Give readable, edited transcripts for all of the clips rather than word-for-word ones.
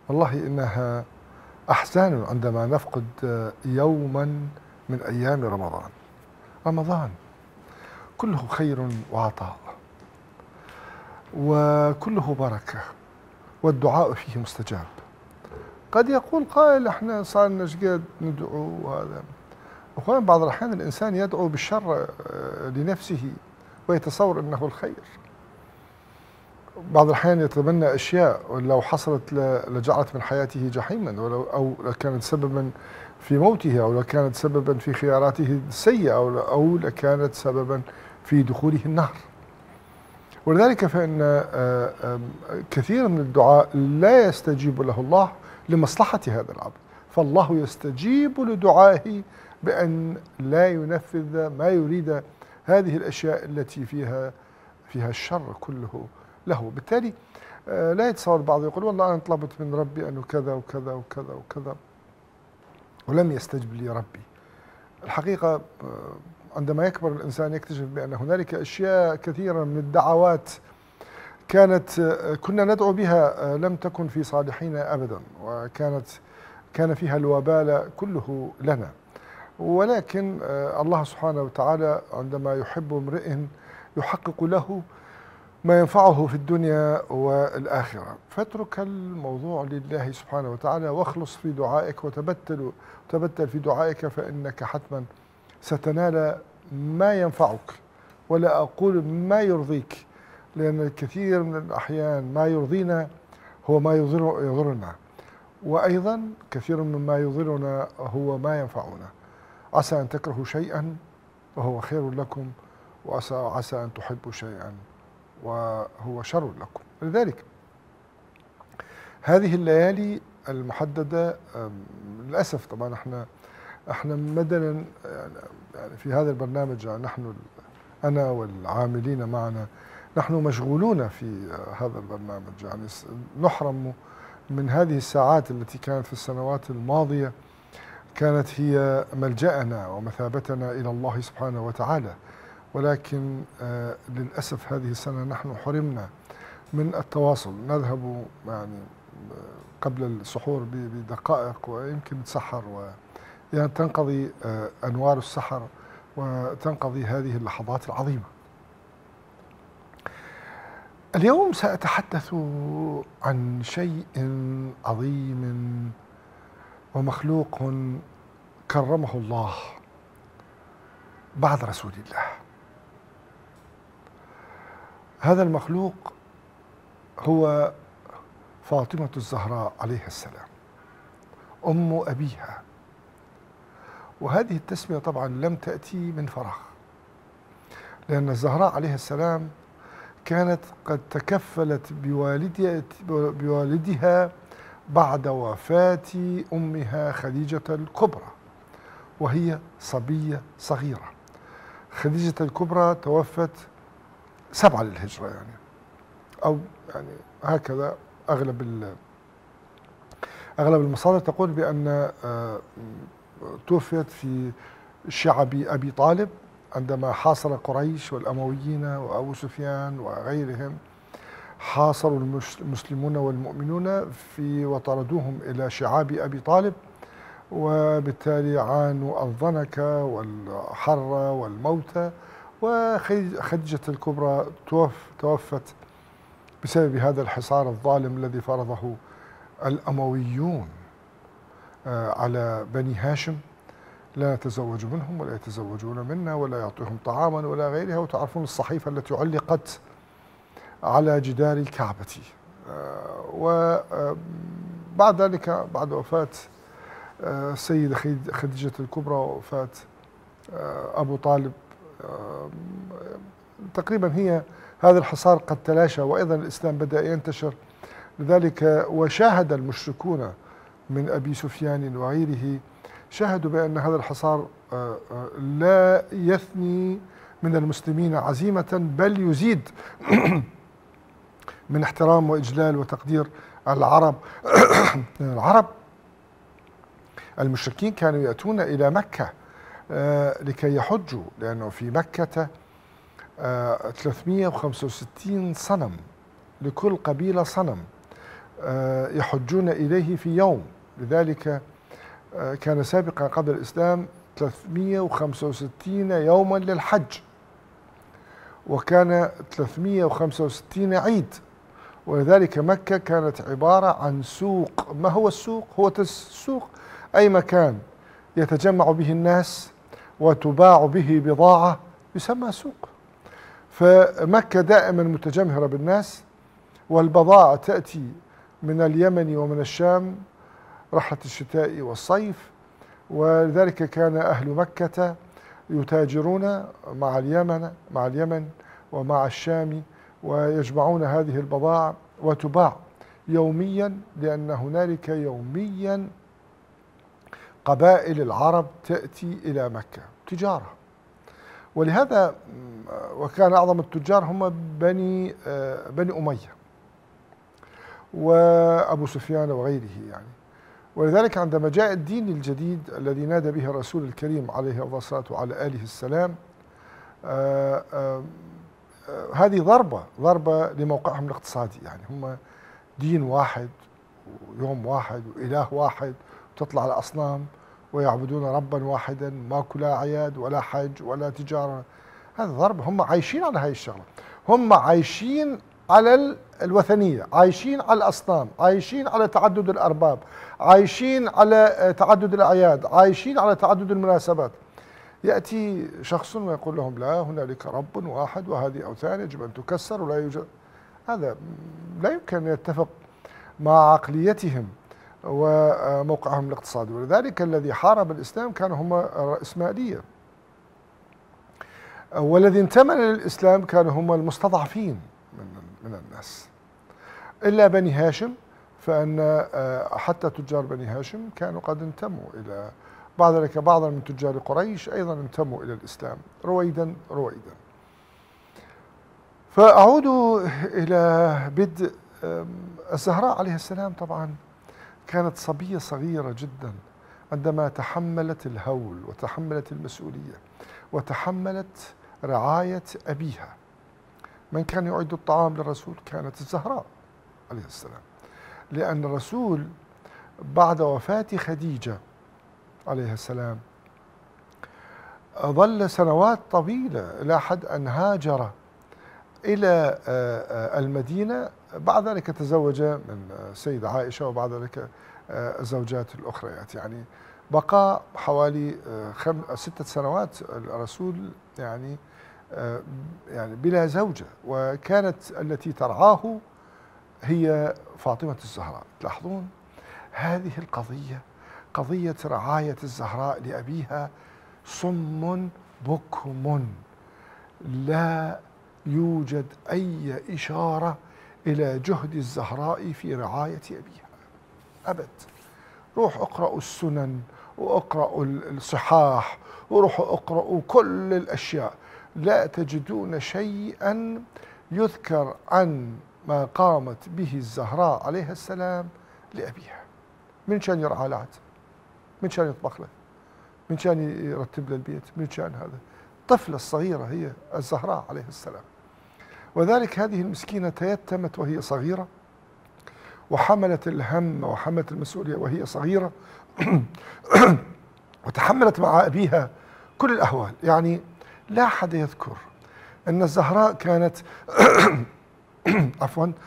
والله إنها أحزان عندما نفقد يوما من أيام رمضان. رمضان كله خير وعطاء وكله بركة والدعاء فيه مستجاب. قد يقول قائل احنا صار لنا قد ندعو وهذا. أخوان، بعض الأحيان الإنسان يدعو بالشر لنفسه ويتصور أنه الخير. بعض الأحيان يتمنى أشياء ولو حصلت لجعلت من حياته جحيما، أو لكانت سببا في موته، أو لكانت سببا في خياراته السيئة، أو لكانت سببا في دخوله النار. ولذلك فإن كثير من الدعاء لا يستجيب له الله لمصلحة هذا العبد، فالله يستجيب لدعائه بأن لا ينفذ ما يريد هذه الأشياء التي فيها الشر كله له. بالتالي لا يتصور البعض يقول والله أنا طلبت من ربي أنه كذا وكذا وكذا وكذا ولم يستجب لي ربي. الحقيقة عندما يكبر الإنسان يكتشف بأن هنالك أشياء كثيرة من الدعوات كنا ندعو بها لم تكن في صالحين أبدا، كان فيها الوبال كله لنا. ولكن الله سبحانه وتعالى عندما يحب امرئ يحقق له ما ينفعه في الدنيا والآخرة، فاترك الموضوع لله سبحانه وتعالى واخلص في دعائك وتبتل في دعائك، فإنك حتما ستنال ما ينفعك، ولا أقول ما يرضيك، لأن الكثير من الأحيان ما يرضينا هو ما يضرنا، وأيضا كثير مما يضرنا هو ما ينفعنا. عسى أن تكرهوا شيئا وهو خير لكم، وعسى أن تحبوا شيئا وهو شر لكم. لذلك هذه الليالي المحددة للأسف طبعا احنا مدنا يعني في هذا البرنامج، أنا والعاملين معنا نحن مشغولون في هذا البرنامج، يعني نحرم من هذه الساعات التي كانت في السنوات الماضية كانت هي ملجأنا ومثابتنا إلى الله سبحانه وتعالى. ولكن للأسف هذه السنة نحن حرمنا من التواصل. نذهب يعني قبل السحور بدقائق ويمكن نتسحر، يعني تنقضي أنوار السحر وتنقضي هذه اللحظات العظيمة. اليوم سأتحدث عن شيء عظيم ومخلوق كرمه الله بعد رسول الله. هذا المخلوق هو فاطمة الزهراء عليها السلام، أم أبيها. وهذه التسمية طبعا لم تأتي من فراغ، لأن الزهراء عليها السلام كانت قد تكفلت بوالدها بعد وفاة أمها خديجة الكبرى، وهي صبية صغيرة. خديجة الكبرى توفت 7 للهجرة، يعني أو يعني هكذا أغلب المصادر تقول بأن توفيت في شعب أبي طالب عندما حاصر قريش والأمويين وأبو سفيان وغيرهم، حاصروا المسلمون والمؤمنون وطردوهم إلى شعاب أبي طالب، وبالتالي عانوا الضنك والحر والموت. وخديجة الكبرى توفت بسبب هذا الحصار الظالم الذي فرضه الأمويون على بني هاشم. لا نتزوج منهم ولا يتزوجون منا ولا يعطيهم طعاما ولا غيرها. وتعرفون الصحيفة التي علقت على جدار الكعبة. وبعد ذلك بعد وفاة السيدة خديجة الكبرى ووفاة أبو طالب تقريبا هذا الحصار قد تلاشى، وأيضا الإسلام بدأ ينتشر. لذلك وشاهد المشركون من أبي سفيان وغيره شاهدوا بأن هذا الحصار لا يثني من المسلمين عزيمة، بل يزيد من احترام وإجلال وتقدير العرب. العرب المشركين كانوا يأتون إلى مكة لكي يحجوا، لأنه في مكة 365 صنم، لكل قبيلة صنم. يحجون إليه في يوم. لذلك كان سابقا قبل الإسلام 365 يوما للحج، وكان 365 عيد. ولذلك مكة كانت عبارة عن سوق. ما هو السوق؟ هو السوق أي مكان يتجمع به الناس وتباع به بضاعة يسمى سوق. فمكة دائما متجمهرة بالناس، والبضائع تأتي من اليمن ومن الشام رحلة الشتاء والصيف. ولذلك كان أهل مكة يتاجرون مع اليمن ومع الشام، ويجمعون هذه البضائع وتباع يوميا، لأن هنالك يوميا قبائل العرب تأتي إلى مكة تجارة. ولهذا وكان أعظم التجار هم بني أمية وأبو سفيان وغيره يعني. ولذلك عندما جاء الدين الجديد الذي نادى به الرسول الكريم عليه أفضل الصلاة وعلى آله السلام، هذه ضربة لموقعهم الاقتصادي. يعني هم دين واحد ويوم واحد وإله واحد، تطلع الأصنام ويعبدون ربا واحدا، ماكو لا أعياد ولا حج ولا تجارة. هذا ضرب. هم عايشين على هاي الشغلة، هم عايشين على الوثنية، عايشين على الأصنام، عايشين على تعدد الأرباب، عايشين على تعدد الأعياد، عايشين على تعدد المناسبات. يأتي شخص ويقول لهم لا، هنالك رب واحد وهذه أوثان يجب أن تكسر ولا يوجد. هذا لا يمكن أن يتفق مع عقليتهم وموقعهم الاقتصادي. ولذلك الذي حارب الإسلام كانوا هم الرأسمالية، والذي انتمى للإسلام كانوا هم المستضعفين من الناس، إلا بني هاشم. فأن حتى تجار بني هاشم كانوا قد انتموا إلى، بعد ذلك بعضا من تجار قريش أيضا انتموا إلى الإسلام رويدا. فأعود إلى بدء الزهراء عليه السلام. طبعا كانت صبية صغيرة جدا عندما تحملت الهول وتحملت المسؤولية وتحملت رعاية أبيها. من كان يعد الطعام للرسول؟ كانت الزهراء عليه السلام، لأن الرسول بعد وفاة خديجة عليه السلام ظل سنوات طويلة إلى حد أن هاجر إلى المدينة. بعد ذلك تزوج من سيدة عائشة، وبعد ذلك الزوجات الأخريات. يعني بقى حوالي 6 سنوات الرسول يعني بلا زوجة، وكانت التي ترعاه هي فاطمة الزهراء. تلاحظون هذه القضية، قضية رعاية الزهراء لأبيها، صم بكم، لا يوجد أي إشارة إلى جهد الزهراء في رعاية أبيها أبد. روحوا اقرأوا السنن واقرأوا الصحاح وروحوا اقرأوا كل الأشياء، لا تجدون شيئا يذكر عن ما قامت به الزهراء عليه السلام لأبيها. من شان يرعى العهد، من شان يطبخ له، من شان يرتب له البيت، من شان هذا. الطفلة الصغيرة هي الزهراء عليه السلام. وذلك هذه المسكينة تيتمت وهي صغيرة، وحملت الهم وحملت المسؤولية وهي صغيرة وتحملت مع أبيها كل الأهوال. يعني لا أحد يذكر أن الزهراء كانت عفوا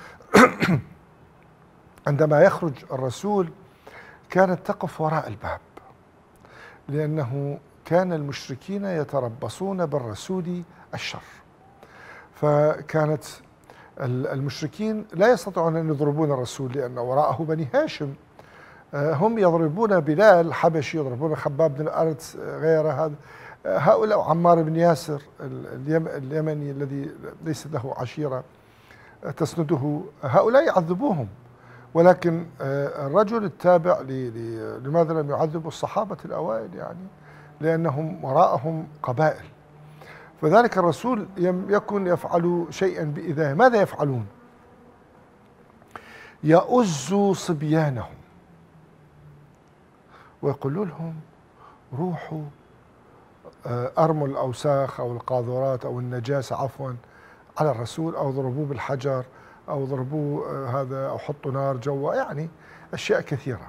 عندما يخرج الرسول كانت تقف وراء الباب، لأنه كان المشركين يتربصون بالرسول الشر. فكانت المشركين لا يستطيعون أن يضربون الرسول لأن وراءه بني هاشم. هم يضربون بلال حبشي، يضربون خباب بن الأرت غير هذا، هؤلاء عمار بن ياسر اليمني الذي ليس له عشيرة تسنده، هؤلاء يعذبوهم. ولكن الرجل التابع لماذا لم يعذبوا الصحابة الأوائل؟ يعني لأنهم وراءهم قبائل. فذلك الرسول يكن يفعل شيئا بإذاه. ماذا يفعلون؟ يؤزوا صبيانهم ويقولوا لهم روحوا أرموا الأوساخ أو القاذورات أو النجاسة عفوا على الرسول، أو ضربوه بالحجر أو ضربوه هذا، أو حطوا نار جوا، يعني أشياء كثيرة.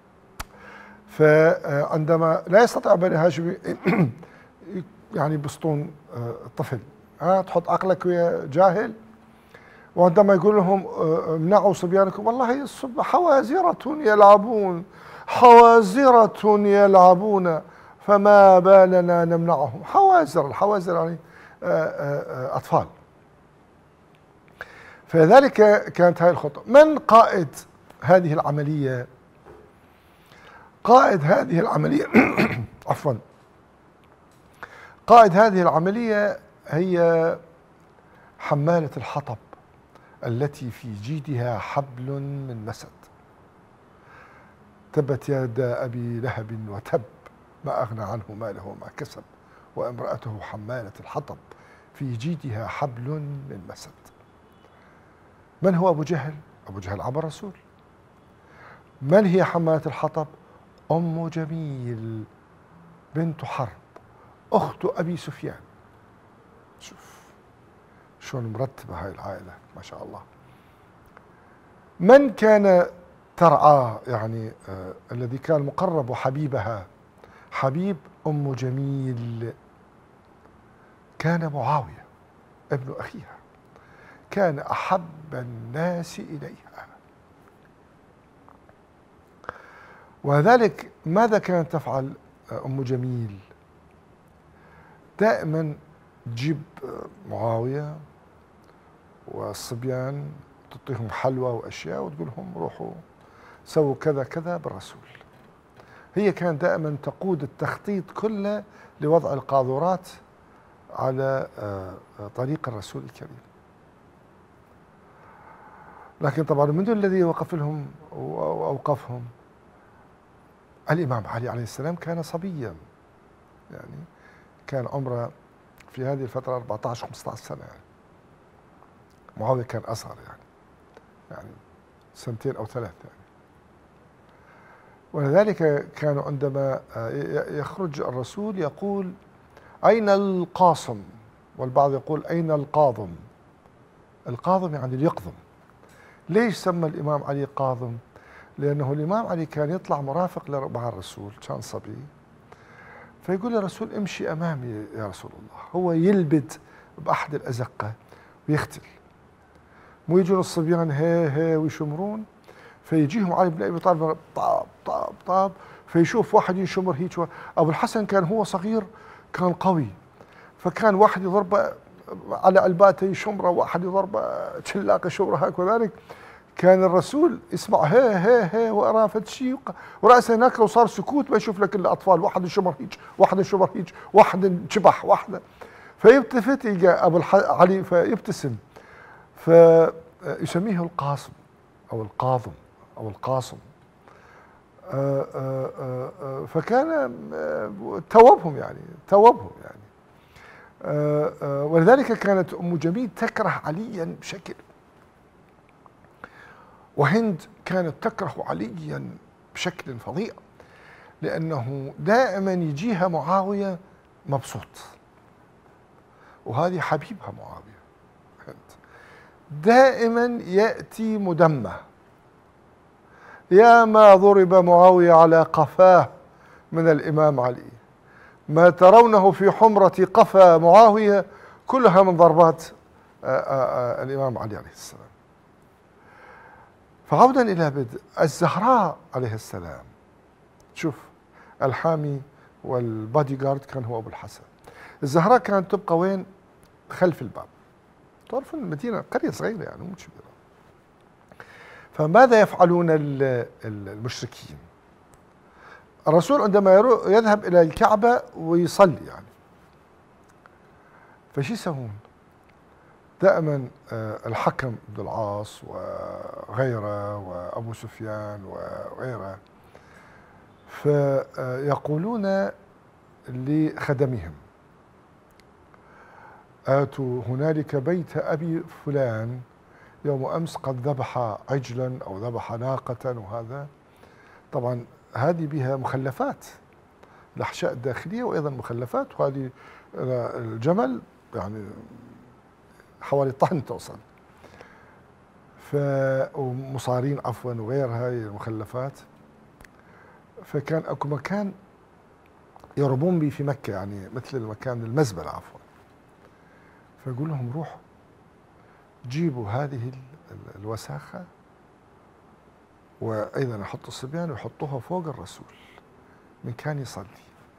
فعندما لا يستطيع بني هاشم يعني يبسطون الطفل، تحط عقلك ويا جاهل. وعندما يقول لهم امنعوا صبيانكم، والله حوازرة يلعبون، حوازرة يلعبون فما بالنا نمنعهم. حوازر، الحوازر يعني أطفال. فلذلك كانت هذه الخطة. من قائد هذه العملية؟ قائد هذه العملية عفوا، قائد هذه العملية هي حمالة الحطب التي في جيدها حبل من مسد. تبت يدا أبي لهب وتب، ما أغنى عنه ماله وما كسب، وامرأته حمالة الحطب في جيدها حبل من مسد. من هو أبو جهل؟ أبو جهل عم الرسول. من هي حمالة الحطب؟ أم جميل بنت حرب، أخت أبي سفيان. شوف شلون مرتبة هاي العائلة، ما شاء الله. من كان ترعاه؟ يعني الذي كان مقرب حبيبها، حبيب أم جميل، كان معاوية ابن أخيها، كان أحب الناس إليها. وذلك ماذا كانت تفعل أم جميل؟ دائما تجيب معاوية والصبيان، تعطيهم حلوى وأشياء وتقول لهم روحوا سووا كذا كذا بالرسول. هي كانت دائما تقود التخطيط كله لوضع القاذورات على طريق الرسول الكريم. لكن طبعا من الذي وقف لهم وأوقفهم؟ الإمام علي عليه السلام كان صبيا، يعني كان عمره في هذه الفترة 14 15 سنة، يعني معاوية كان أصغر، يعني سنتين أو ثلاث يعني. ولذلك كانوا عندما يخرج الرسول يقول أين القاصم، والبعض يقول أين القاضم. القاضم يعني اليقظم. ليش سمى الإمام علي قاضم؟ لأنه الإمام علي كان يطلع مرافق مع الرسول، كان صبي، فيقول للرسول امشي أمامي يا رسول الله. هو يلبد بأحد الأزقة ويختل، مو يجون الصبيان هي هي ويشمرون، فيجيهم علي بن أبي طالب طاب طاب طاب، فيشوف واحد يشمر هيك. أبو الحسن كان هو صغير كان قوي، فكان واحد يضربه على علباته يشمره، واحد يضربه شلاقه يشمره هيك. وذلك كان الرسول يسمع هي هي هي ورافت شيء، ورأسه هناك لو صار سكوت ما يشوف لك الا اطفال، واحد يشمر هيك، واحد يشمر هيك، واحد انشبح، واحده. فيلتفت يلقى ابو علي فيبتسم، فيسميه القاسم او القاضم او القاسم. فكان توبهم يعني. ولذلك كانت ام جميل تكره عليا بشكل، وهند كانت تكره عليا بشكل فظيع، لأنه دائما يجيها معاوية مبسوط، وهذه حبيبها معاوية. هند دائما يأتي مدمى. يا ما ضرب معاوية على قفاه من الإمام علي، ما ترونه في حمرة قفا معاوية كلها من ضربات الإمام علي عليه السلام. فعودا إلى بدء الزهراء عليه السلام، شوف الحامي والبادي جارد كان هو أبو الحسن. الزهراء كانت تبقى وين؟ خلف الباب. تعرفون المدينة قرية صغيرة يعني مو كبيرة. فماذا يفعلون المشركين؟ الرسول عندما يذهب إلى الكعبة ويصلي يعني، فشو يسوون؟ دائما الحكم بن العاص وغيره وأبو سفيان وغيره فيقولون لخدمهم آتوا هنالك بيت أبي فلان يوم أمس قد ذبح عجلا أو ذبح ناقة. وهذا طبعا هذه بها مخلفات، الأحشاء الداخلية وأيضا مخلفات، وهذه الجمل يعني حوالي طن توصل. ومصارين عفوا وغير هاي المخلفات. فكان اكو مكان يربون به في مكة، يعني مثل المكان المزبلة عفوا. فيقول لهم روحوا جيبوا هذه الوساخة، وأيضا يحطوا الصبيان ويحطوها فوق الرسول من كان يصلي.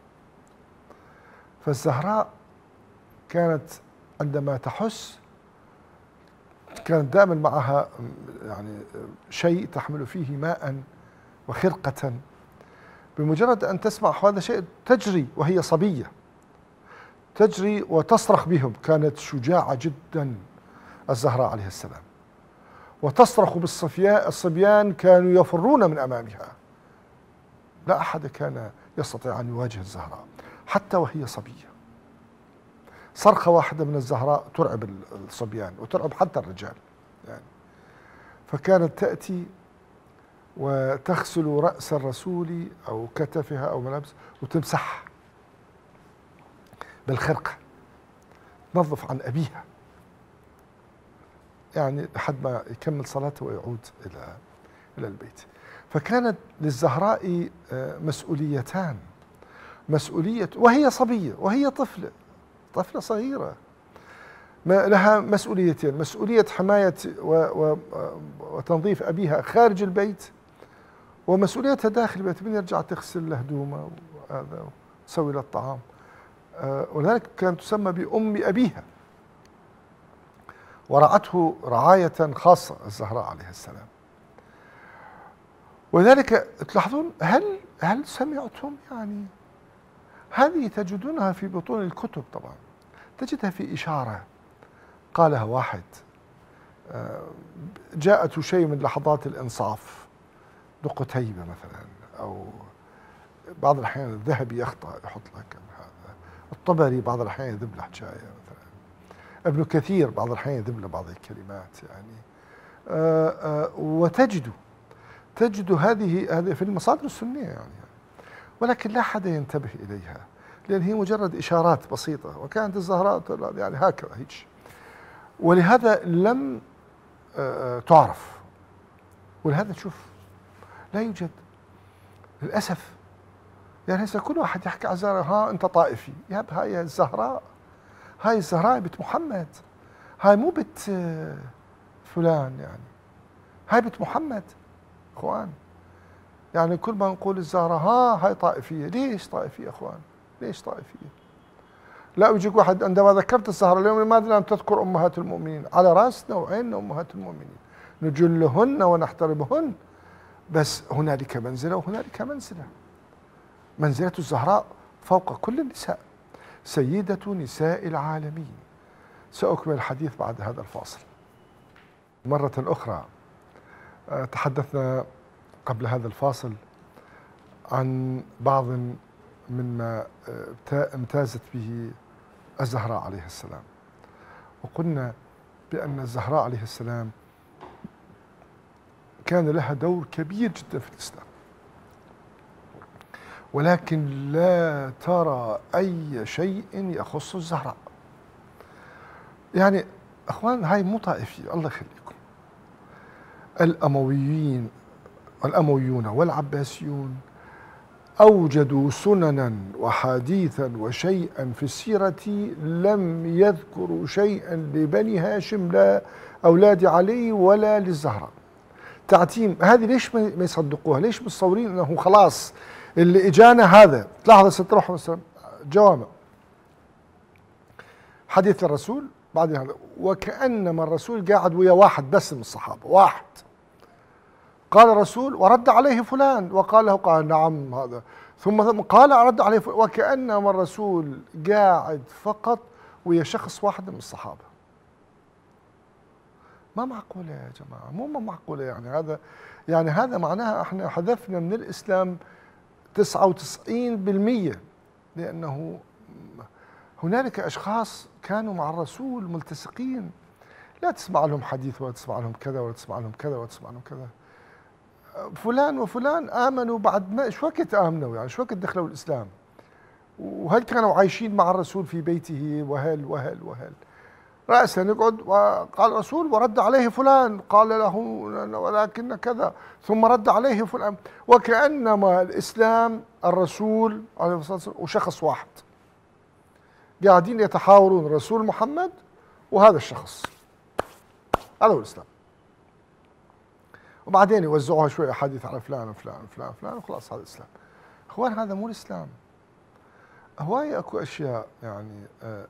فالزهراء كانت عندما تحس كانت دائما معها يعني شيء تحمل فيه ماء وخرقة، بمجرد أن تسمع هذا الشيء تجري وهي صبية، تجري وتصرخ بهم. كانت شجاعة جدا الزهراء عليه السلام، وتصرخ الصبيان كانوا يفرون من أمامها، لا أحد كان يستطيع أن يواجه الزهراء حتى وهي صبية. صرخة واحدة من الزهراء ترعب الصبيان وترعب حتى الرجال يعني. فكانت تأتي وتغسل رأس الرسول أو كتفها أو ملابس وتمسح بالخرقة، تنظف عن أبيها يعني لحد ما يكمل صلاته ويعود إلى البيت. فكانت للزهراء مسؤوليتان، مسؤولية وهي صبية وهي طفلة صغيرة، لها مسؤوليتين: مسؤولية حماية وتنظيف أبيها خارج البيت، ومسؤوليتها داخل البيت، من يرجع تغسل له هدومه وهذا وتسوي له الطعام. ولذلك كانت تسمى بأم أبيها، ورعته رعاية خاصة الزهراء عليه السلام. ولذلك تلاحظون هل سمعتم يعني هذه تجدونها في بطون الكتب، طبعا تجدها في إشارة قالها واحد، جاءته شيء من لحظات الإنصاف، قتيبة مثلا، أو بعض الأحيان الذهبي يخطأ يحط لك هذا، الطبري بعض الأحيان يذب له حكاية مثلا، ابن كثير بعض الأحيان يذب له بعض الكلمات يعني. تجد هذه في المصادر السنية يعني، ولكن لا أحد ينتبه إليها لأن هي مجرد إشارات بسيطة. وكانت الزهراء يعني هكذا هيك، ولهذا لم تعرف. ولهذا تشوف لا يوجد للأسف يعني هسه كل واحد يحكي على الزهراء، ها أنت طائفي، يا هاي الزهراء، هاي الزهراء بنت محمد، هاي مو بنت فلان يعني، هاي بنت محمد اخوان. يعني كل ما نقول الزهراء هاي طائفية، ليش طائفية اخوان؟ ليش طائفية؟ لا يجيك واحد عندما ذكرت الزهراء اليوم لماذا لم تذكر امهات المؤمنين؟ على راسنا وعيننا امهات المؤمنين، نجلهن ونحترمهن، بس هنالك منزلة وهنالك منزلة. منزلة الزهراء فوق كل النساء، سيدة نساء العالمين. سأكمل الحديث بعد هذا الفاصل. مرة أخرى تحدثنا قبل هذا الفاصل عن بعض مما امتازت به الزهراء عليه السلام، وقلنا بأن الزهراء عليه السلام كان لها دور كبير جدا في الإسلام، ولكن لا ترى أي شيء يخص الزهراء. يعني أخوان هاي مو طائفية، الله يخليكم. الأمويون والعباسيون أوجدوا سننا وحديثا وشيئا في السيرة لم يذكروا شيئا لبني هاشم، لا أولاد علي ولا للزهراء. تعتيم هذه ليش ما يصدقوها؟ ليش متصورين أنه خلاص اللي إجانا هذا؟ تلاحظ ستروح مثلا جوامع حديث الرسول بعدين هذا، وكأنما الرسول قاعد ويا واحد بس من الصحابة، واحد قال الرسول ورد عليه فلان وقال له، قال نعم هذا، ثم قال رد عليه فلان، وكأنما الرسول قاعد فقط ويا شخص واحد من الصحابة. ما معقولة يا جماعة، مو معقولة يعني هذا معناها احنا حذفنا من الإسلام 99%، لأنه هنالك أشخاص كانوا مع الرسول ملتصقين، لا تسمع لهم حديث ولا تسمع لهم كذا ولا تسمع لهم كذا ولا تسمع لهم كذا. فلان وفلان آمنوا بعد ما شو وقت آمنوا، يعني شو وقت دخلوا الإسلام، وهل كانوا عايشين مع الرسول في بيته وهل. رأسا يقعد، وقال الرسول ورد عليه فلان قال له ولكن كذا، ثم رد عليه فلان، وكأنما الإسلام الرسول عليه الصلاة والسلام وشخص واحد قاعدين يتحاورون، الرسول محمد وهذا الشخص، هذا هو الإسلام. وبعدين يوزعوها شوية أحاديث على فلان وفلان وفلان وفلان وخلاص هذا الإسلام. إخوان هذا مو الإسلام. هواي أكو أشياء يعني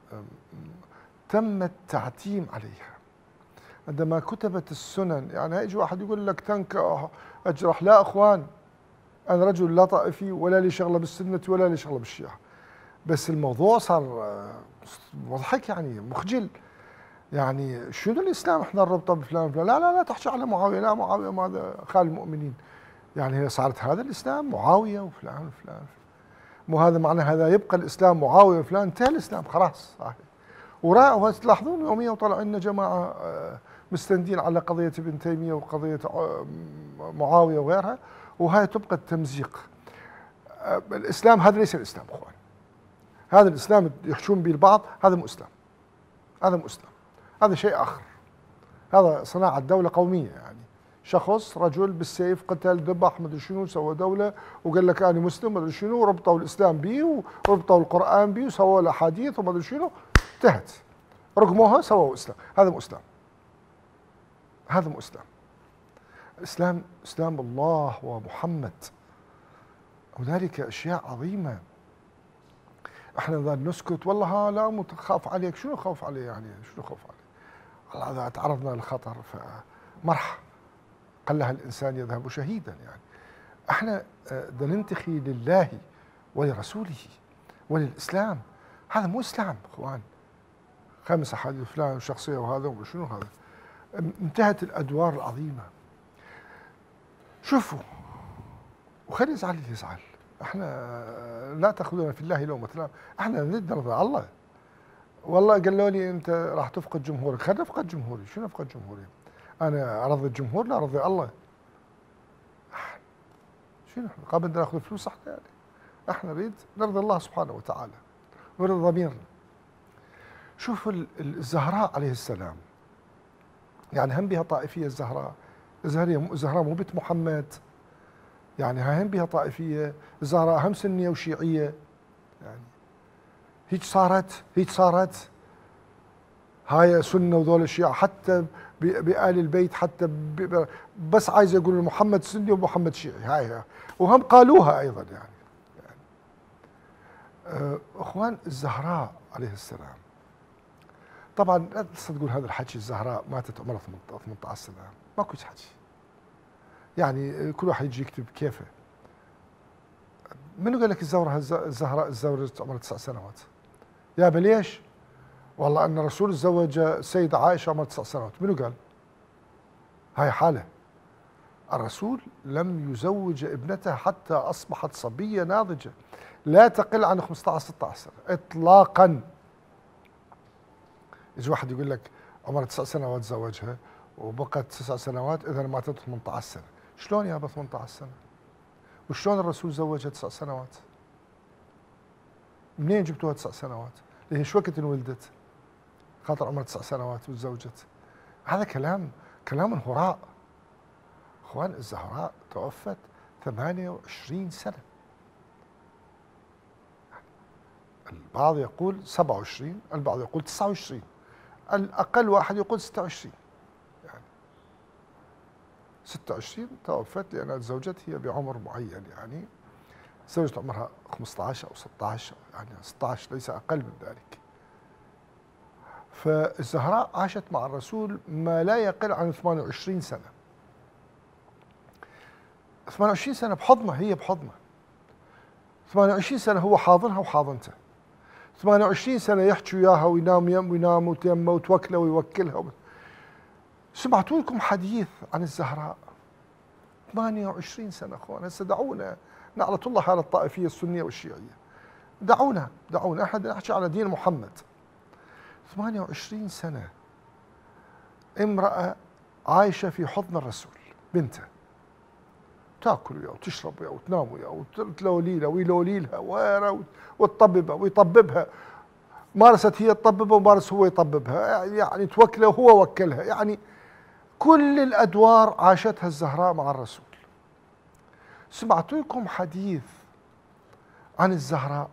تم التعتيم عليها عندما كتبت السنن. يعني يجي واحد يقول لك تنكأ أجرح، لا أخوان، أنا رجل لا طائفي ولا لي شغلة بالسنة ولا لي شغلة بالشيعة، بس الموضوع صار مضحك يعني مخجل. يعني شنو الإسلام احنا نربطه بفلان فلان؟ لا لا لا تحكي على معاوية، لا معاوية هذا خال المؤمنين. يعني هي صارت هذا الإسلام معاوية وفلان وفلان، مو هذا معنى هذا يبقى الإسلام معاوية وفلان، انتهى الإسلام خلاص صحيح. وتلاحظون يوميا وطلع لنا جماعة مستندين على قضية ابن تيمية وقضية معاوية وغيرها، وهاي تبقى التمزيق. الإسلام هذا ليس الإسلام أخوان، هذا الإسلام يحشون به البعض، هذا مو إسلام، هذا مو إسلام، هذا شيء آخر. هذا صناعة دولة قومية، يعني شخص رجل بالسيف قتل ذبح مدري شنو سوى دولة وقال لك أنا مسلم مدري شنو، وربطوا الإسلام به وربطوا القرآن به وسووا الأحاديث ومدري شنو، انتهت، رقموها سووا إسلام. هذا مو إسلام، هذا مو إسلام. الإسلام إسلام الله ومحمد، هنالك أشياء عظيمة. احنا إذا نسكت والله ها لا متخاف عليك، شنو خوف عليه يعني؟ شنو خوف عليه؟ والله إذا تعرضنا للخطر فمرح قلها الإنسان يذهب شهيدا. يعني احنا بدنا ننتخي لله ولرسوله وللإسلام، هذا مو إسلام اخوان. 5 أحاديث فلان وشخصية وهذا وشنو هذا، انتهت الأدوار العظيمة. شوفوا، وخلي يزعل اللي يزعل، احنا لا تأخذنا في الله لومة لائم، احنا نريد نرضى الله. والله قالوا لي انت راح تفقد جمهورك، خلينا نفقد جمهوري، شنو افقد جمهوري؟ انا ارضي الجمهور لا ارضي الله. شنو قابل ناخذ فلوس احنا؟ يعني احنا نريد نرضي الله سبحانه وتعالى ونرضي ضميرنا. شوفوا الزهراء عليه السلام، يعني هم بها طائفية الزهراء، الزهراء مو بنت محمد، يعني هم بها طائفية، الزهراء هم سنية وشيعية، يعني هيك صارت هاي سنة وذول الشيعة، حتى بآل البيت، حتى بس عايز يقولوا محمد سني ومحمد شيعي، هاي وهم قالوها أيضا. يعني أخوان الزهراء عليه السلام، طبعا لا تصدقون هذا الحكي، الزهراء ماتت عمرها 18 سنة، ماكو حكي، يعني كل واحد يجي يكتب كيفه. منو قال لك الزهراء تزوجت عمرها 9 سنوات؟ يابا ليش؟ والله أن الرسول تزوج السيدة عائشة عمرها 9 سنوات، منو قال؟ هاي حالة. الرسول لم يزوج ابنته حتى أصبحت صبية ناضجة لا تقل عن 15 16 سنة إطلاقا. يجي واحد يقول لك عمرها 9 سنوات تزوجها وبقت 9 سنوات، إذا ماتت 18 سنة. شلون يابا 18 سنة؟ وشلون الرسول زوجها 9 سنوات؟ منين جبتوها 9 سنوات؟ هي شو وقت انولدت؟ خاطر عمرها 9 سنوات وتزوجت؟ هذا كلام هراء. اخوان الزهراء توفت 28 سنة، البعض يقول 27، البعض يقول 29، الأقل واحد يقول 26. يعني 26 توفت لأنها تزوجت هي بعمر معين، يعني تزوجت عمرها 15 أو 16، يعني 16 ليس أقل من ذلك. فالزهراء عاشت مع الرسول ما لا يقل عن 28 سنة. 28 سنة بحضنه، هي بحضنه 28 سنة، هو حاضنها وحاضنته 28 سنة، يحكي وياها وينام وتيمه وتوكله ويوكلها. سمعتوا لكم حديث عن الزهراء 28 سنة اخوان. هسه دعونا نعلة الله على الطائفية السنية والشيعية، دعونا احنا نحكي على دين محمد. 28 سنة امرأة عايشة في حضن الرسول، بنته تاكل وياه وتشرب وياه وتنام وياه وتلوليلها ويلوليلها وتطببها ويطببها، مارست هي تطببها ومارس هو يطببها، يعني توكله وهو وكلها، يعني كل الأدوار عاشتها الزهراء مع الرسول. سمعت لكم حديث عن الزهراء؟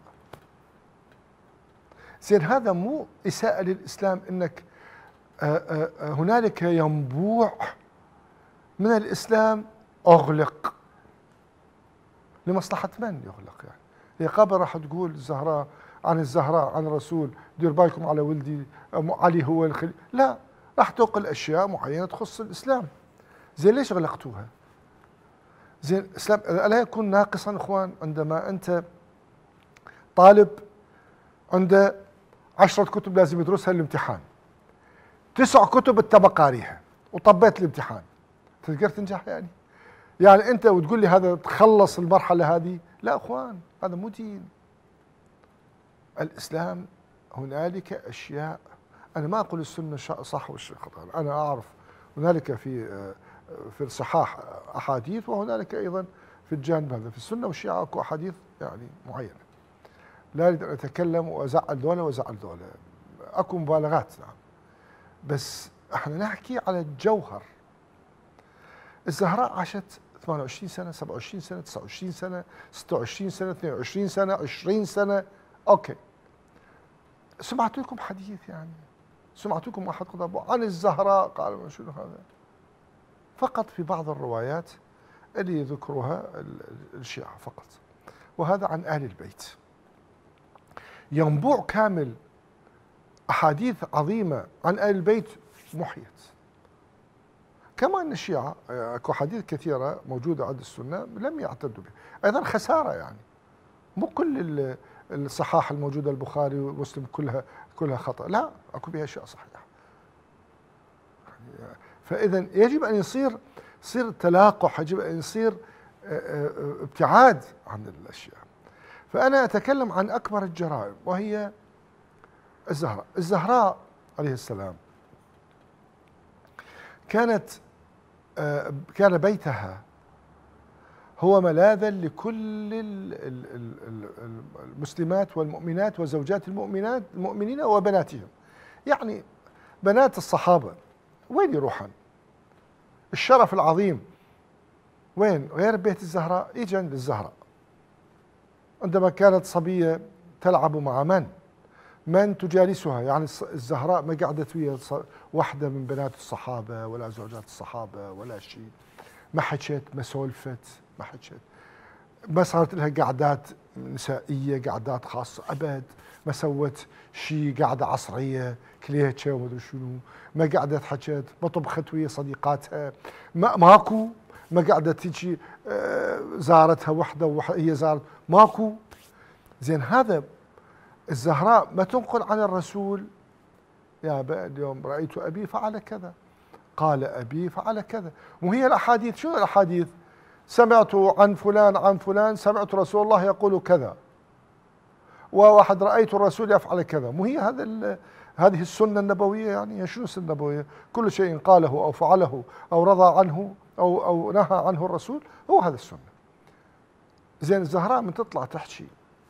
زين هذا مو إساءة للإسلام، إنك هنالك ينبوع من الإسلام أغلق. لمصلحة من يغلق؟ يعني هي قبل راح تقول الزهراء عن الزهراء عن الرسول دير بالكم على ولدي علي هو الخليل، لا، راح تنقل أشياء معينة تخص الإسلام. زين ليش غلقتوها؟ زين الإسلام ألا يكون ناقصا إخوان عندما أنت طالب عنده 10 كتب لازم يدرسها الامتحان، 9 كتب انت بقاريها وطبيت الامتحان، تقدر تنجح يعني؟ يعني انت وتقول لي هذا تخلص المرحله هذه؟ لا اخوان، هذا مو دين. الاسلام هنالك اشياء، انا ما اقول السنه صح والشيء خطا، انا اعرف هنالك في الصحاح احاديث، وهنالك ايضا في الجانب هذا في السنه والشيعه اكو احاديث يعني معينه. لا اريد ان اتكلم وازعل ذولا وازعل ذولا، اكو مبالغات نعم، بس احنا نحكي على الجوهر. الزهراء عاشت 28 سنه، 27 سنه، 29 سنه، 26 سنه، 22 سنه، 20 سنه، اوكي. سمعت لكم حديث يعني؟ سمعت لكم واحد عن الزهراء قال شنو هذا؟ فقط في بعض الروايات اللي يذكرها الشيعة فقط، وهذا عن أهل البيت. ينبوع كامل أحاديث عظيمة عن أهل البيت محيت. كما أن الشيعة أكو أحاديث كثيرة موجودة عند السنة لم يعتدوا بها، أيضا خسارة يعني. مو كل الصحاح الموجودة البخاري ومسلم كلها خطأ، لا، أكو بها أشياء صحيحة. فإذا يجب أن يصير تلاقح، يجب أن يصير ابتعاد عن الأشياء. فأنا أتكلم عن أكبر الجرائم وهي الزهراء. الزهراء عليه السلام كان بيتها هو ملاذا لكل المسلمات والمؤمنات وزوجات المؤمنين وبناتهم. يعني بنات الصحابة وين يروحن؟ الشرف العظيم وين غير بيت الزهراء؟ يجي عند الزهراء. عندما كانت صبية تلعب مع من تجالسها؟ يعني الزهراء ما قعدت ويا واحدة من بنات الصحابة ولا زوجات الصحابة ولا شيء، ما حكت، ما سولفت، ما حكت، ما صارت لها قعدات نسائية، قعدات خاصة، أبد. ما سوت شيء قعدة عصرية كليتشا وما ادري شنو، ما قعدت حكت، ما طبخت ويا صديقاتها، ماكو، ما قعدت تجي زارتها وحده هي زارت، ماكو. زين هذا الزهراء ما تنقل عن الرسول يا اليوم رأيت أبي فعل كذا، قال أبي فعل كذا. وهي الأحاديث شنو الأحاديث؟ سمعت عن فلان عن فلان، سمعت رسول الله يقول كذا، وواحد رأيت الرسول يفعل كذا. مو هي هذه السنة النبوية؟ يعني شنو السنة النبوية؟ كل شيء قاله أو فعله أو رضى عنه أو نهى عنه الرسول هو هذا السنة. زين الزهراء من تطلع تحكي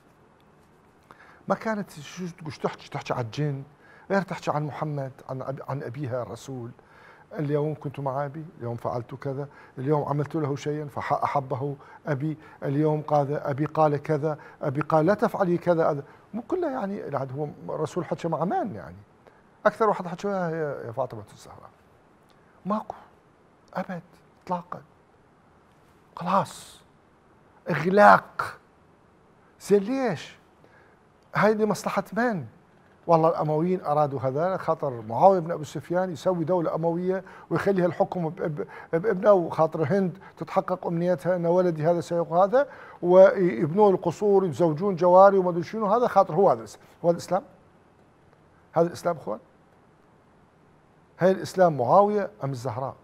ما كانت تحكي عن الجن، غير تحكي عن محمد، عن أبيها الرسول. اليوم كنت مع أبي، اليوم فعلت كذا، اليوم عملت له شيئا فأحبه أبي، اليوم قال أبي قال كذا، أبي قال لا تفعلي كذا. مو كله يعني هو الرسول حكى مع من يعني؟ أكثر واحد حكى يا فاطمة الزهراء، ماكو أبد إطلاقا. خلاص إغلاق. زين ليش؟ هاي لمصلحة من؟ والله الأمويين أرادوا هذا، خاطر معاوية بن أبي سفيان يسوي دولة أموية ويخليها الحكم بابنه، وخاطر هند تتحقق أمنيتها أن ولدي هذا سيقوم هذا، ويبنوا القصور يتزوجون جواري وما أدري شنو. هذا خاطر هو هذا الإسلام. هذا الإسلام أخوان؟ هل الإسلام معاوية أم الزهراء؟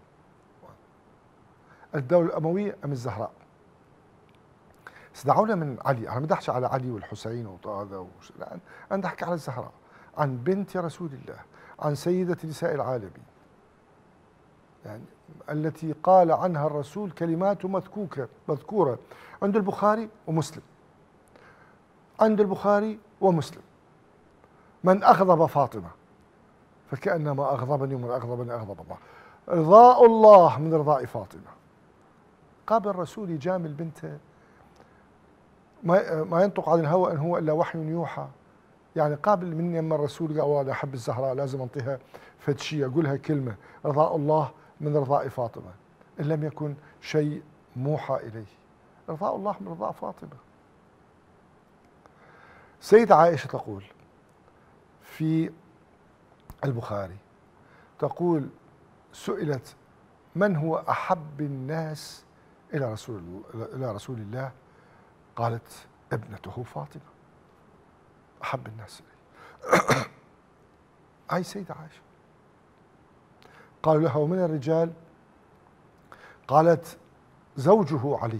الدولة الأموية أم الزهراء؟ استدعونا من علي، أنا ما بدي أحكي على علي والحسين وهذا، لا، أنا بدي أحكي على الزهراء، عن بنت رسول الله، عن سيدة نساء العالمين، يعني التي قال عنها الرسول كلمات مذكورة عند البخاري ومسلم، عند البخاري ومسلم، من أغضب فاطمة فكأنما أغضبني، ومن أغضبني أغضب الله. رضاء الله من رضاء فاطمة. قابل الرسول يجامل بنته، ما ينطق عن الهوى إن هو إلا وحي يوحى. يعني قابل من يما الرسول قال أنا أحب الزهراء لازم أنطيها فد شيء، أقولها كلمة رضاء الله من رضاء فاطمة، إن لم يكن شيء موحى إليه. رضاء الله من رضاء فاطمة. سيدة عائشة تقول في البخاري، تقول سئلت من هو أحب الناس إلى رسول الله؟ قالت ابنته فاطمة أحب الناس إليه. هاي سيدة عائشة. قالوا لها ومن الرجال؟ قالت زوجه علي.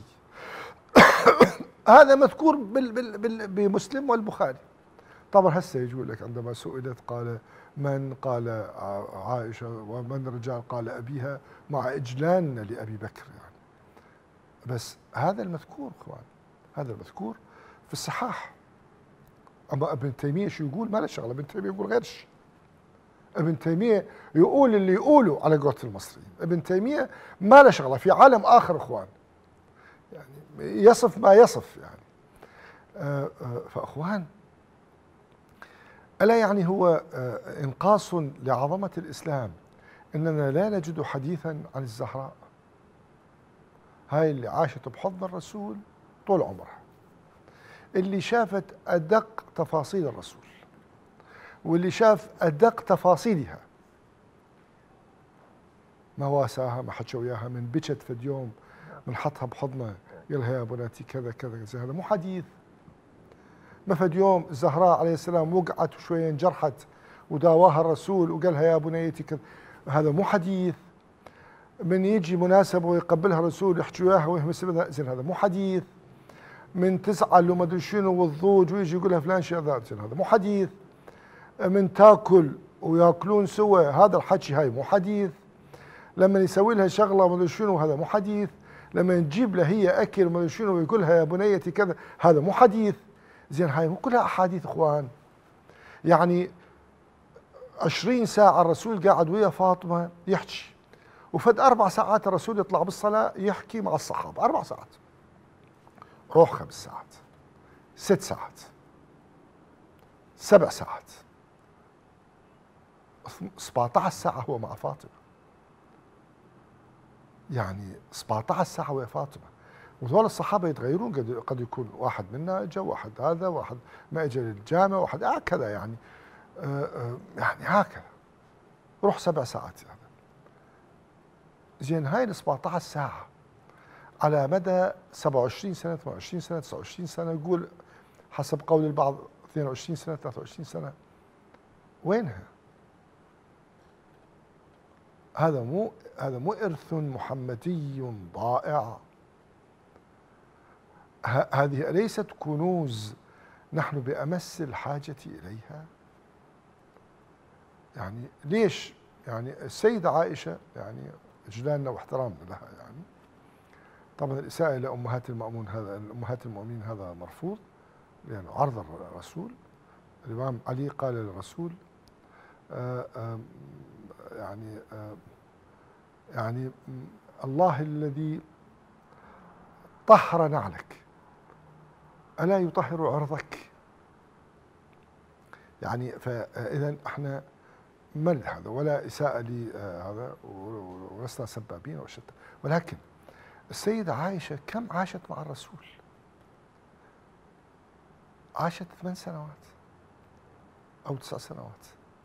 هذا مذكور بمسلم والبخاري. طبعا هسه يقول لك عندما سئلت قال من؟ قال عائشة. ومن الرجال؟ قال أبيها، مع إجلالنا لأبي بكر يعني. بس هذا المذكور اخوان، هذا المذكور في الصحاح. اما ابن تيمية شو يقول؟ ما له شغله، ابن تيمية يقول غير شيء. ابن تيمية يقول اللي يقوله على قولة المصريين. ابن تيمية ما له شغله، في عالم آخر اخوان، يعني يصف ما يصف يعني. فاخوان، ألا يعني هو إنقاص لعظمة الإسلام إننا لا نجد حديثا عن الزهراء؟ هاي اللي عاشت بحضن الرسول طول عمرها، اللي شافت أدق تفاصيل الرسول، واللي شاف أدق تفاصيلها، ما واساها، ما حكى وياها، من بكت فد يوم من حطها بحضنه قال لها يا بناتي كذا كذا. هذا مو حديث. ما فد يوم الزهراء عليه السلام وقعت وشوية انجرحت وداواها الرسول وقال لها يا بنيتي كذا. هذا مو حديث. من يجي مناسبة ويقبلها الرسول يحكي وياها ويهمس بها، زين هذا مو حديث. من تزعل وما ادري شنو والضوج ويجي يقول لها فلان شيء، زين هذا مو حديث. من تاكل وياكلون سوا، هذا الحكي هاي مو حديث. لما يسوي لها شغله ما ادري شنو، هذا مو حديث. لما نجيب لها هي اكل ما ادري شنو ويقول لها يا بنيتي كذا، هذا مو حديث. زين هاي مو كلها احاديث اخوان. يعني 20 ساعة الرسول قاعد ويا فاطمة يحكي، وفد 4 ساعات الرسول يطلع بالصلاة يحكي مع الصحابة. 4 ساعات، روح 5 ساعات، 6 ساعات، 7 ساعات، 17 ساعة هو مع فاطمة. يعني 17 ساعة ويا فاطمة. وهذول الصحابة يتغيرون، قد يكون واحد منا اجى، واحد هذا، واحد ما اجى للجامع، واحد هكذا يعني. يعني هكذا روح 7 ساعات يعني. زين هاي ال 17 ساعة على مدى 27 سنة، 28 سنة، 29 سنة، يقول حسب قول البعض 22 سنة، 23 سنة، وينها؟ هذا مو إرث محمدي ضائع. هذه أليست كنوز نحن بأمس الحاجة إليها؟ يعني ليش؟ يعني السيدة عائشة يعني إجلالنا واحترامنا لها يعني. طبعا الإساءة إلى أمهات المؤمنين هذا مرفوض، لأنه يعني عرض الرسول. الإمام علي قال للرسول يعني الله الذي طهر نعلك ألا يطهر عرضك؟ يعني فإذا احنا مل هذا ولا إساءة لي هذا، ولسنا سبابين وشتى. ولكن السيدة عائشة كم عاشت مع الرسول؟ عاشت 8 سنوات أو 9 سنوات.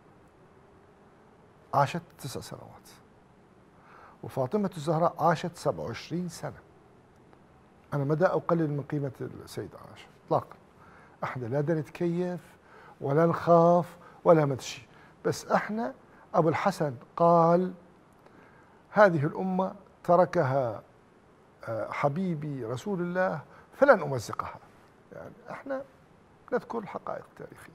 عاشت 9 سنوات. وفاطمة الزهراء عاشت 27 سنة. أنا ما دا أقلل من قيمة السيدة عائشة إطلاقا. احنا لا نتكيف ولا نخاف ولا مدشي، بس احنا أبو الحسن قال هذه الأمة تركها حبيبي رسول الله فلن أمزقها. يعني احنا نذكر الحقائق التاريخية.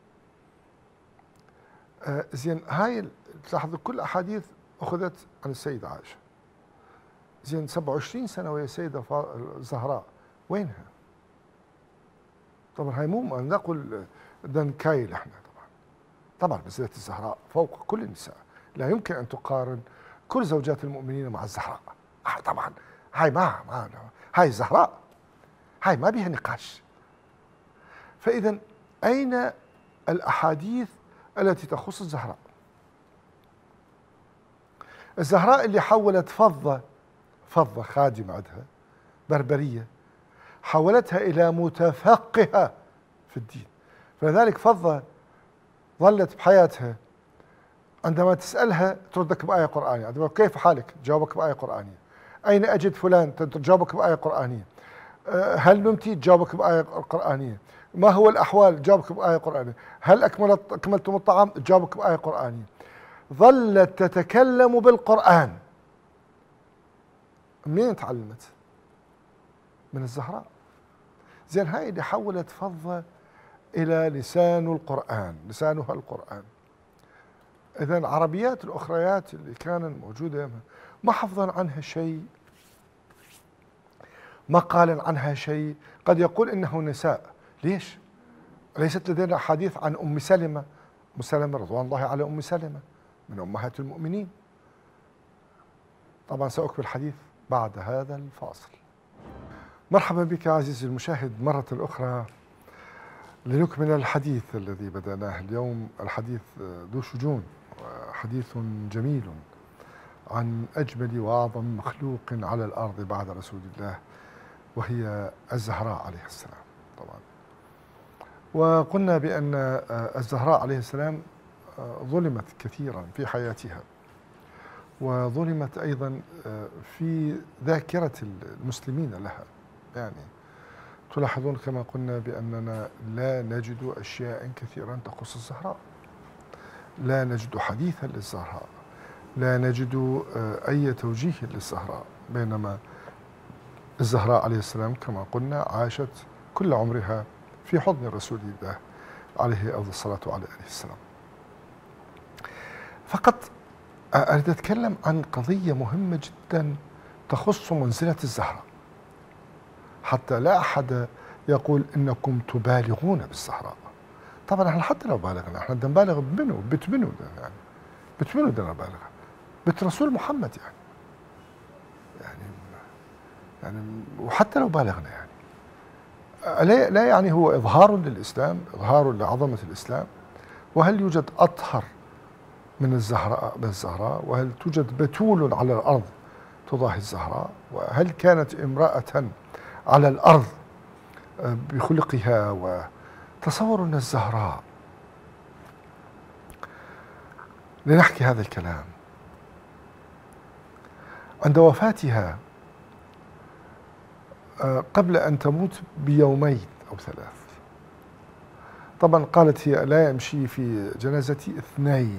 زين هاي تلاحظ كل أحاديث أخذت عن السيدة عائشة. زين 27 سنة وهي السيدة الزهراء، وينها؟ طبعا هاي مو نقول دنكايل احنا طبعا، طبعا منزلة الزهراء فوق كل النساء، لا يمكن أن تقارن كل زوجات المؤمنين مع الزهراء. طبعا هاي ما هاي الزهراء، هاي ما بيها نقاش. فإذا أين الأحاديث التي تخص الزهراء؟ الزهراء اللي حولت فضة خادمة عندها بربرية، حولتها إلى متفقهة في الدين. فلذلك فضة ظلت بحياتها عندما تسألها تردك بآية قرآنية، عندما كيف حالك تجاوبك بآية قرآنية، أين أجد فلان تجاوبك بآية قرآنية، هل نمتي تجاوبك بآية قرآنية، ما هو الأحوال تجاوبك بآية قرآنية، هل أكملتم الطعام تجاوبك بآية قرآنية. ظلت تتكلم بالقرآن. منين تعلمت؟ من الزهراء. زين هاي اللي حولت فضة إلى لسان القرآن، لسانها القرآن. إذن عربيات الأخريات اللي كانت موجودة ما حفظا عنها شيء، ما قال عنها شيء. قد يقول إنه نساء، ليش؟ ليست لدينا حديث عن أم سلمة، أم سلمة رضوان الله على أم سلمة من أمهات المؤمنين. طبعا سأكمل الحديث بعد هذا الفاصل. مرحبا بك عزيزي المشاهد مرة أخرى لنكمل الحديث الذي بدأناه اليوم، الحديث ذو شجون وحديث جميل عن أجمل وأعظم مخلوق على الأرض بعد رسول الله، وهي الزهراء عليه السلام. طبعا وقلنا بأن الزهراء عليه السلام ظلمت كثيرا في حياتها، وظلمت أيضا في ذاكرة المسلمين لها. يعني تلاحظون كما قلنا بأننا لا نجد أشياء كثيرا تخص الزهراء، لا نجد حديثا للزهراء، لا نجد أي توجيه للزهراء، بينما الزهراء عليه السلام كما قلنا عاشت كل عمرها في حضن رسول الله عليه أفضل الصلاة وعلى آله السلام. فقط أريد أتكلم عن قضية مهمة جدا تخص منزلة الزهراء، حتى لا أحد يقول إنكم تبالغون بالزهراء. طبعا احنا حتى لو بالغنا احنا بدنا نبالغ بمنو؟ بت منو يعني؟ بت منو بدنا نبالغ؟ بت رسول محمد يعني وحتى لو بالغنا يعني لا يعني هو إظهار للإسلام، إظهار لعظمة الإسلام. وهل يوجد أطهر من الزهراء؟ وهل توجد بتول على الأرض تضاهي الزهراء؟ وهل كانت امرأة على الأرض بخلقها وتصور أن الزهراء؟ لنحكي هذا الكلام. عند وفاتها قبل أن تموت بيومين أو ثلاث، طبعا قالت هي لا يمشي في جنازتي اثنين،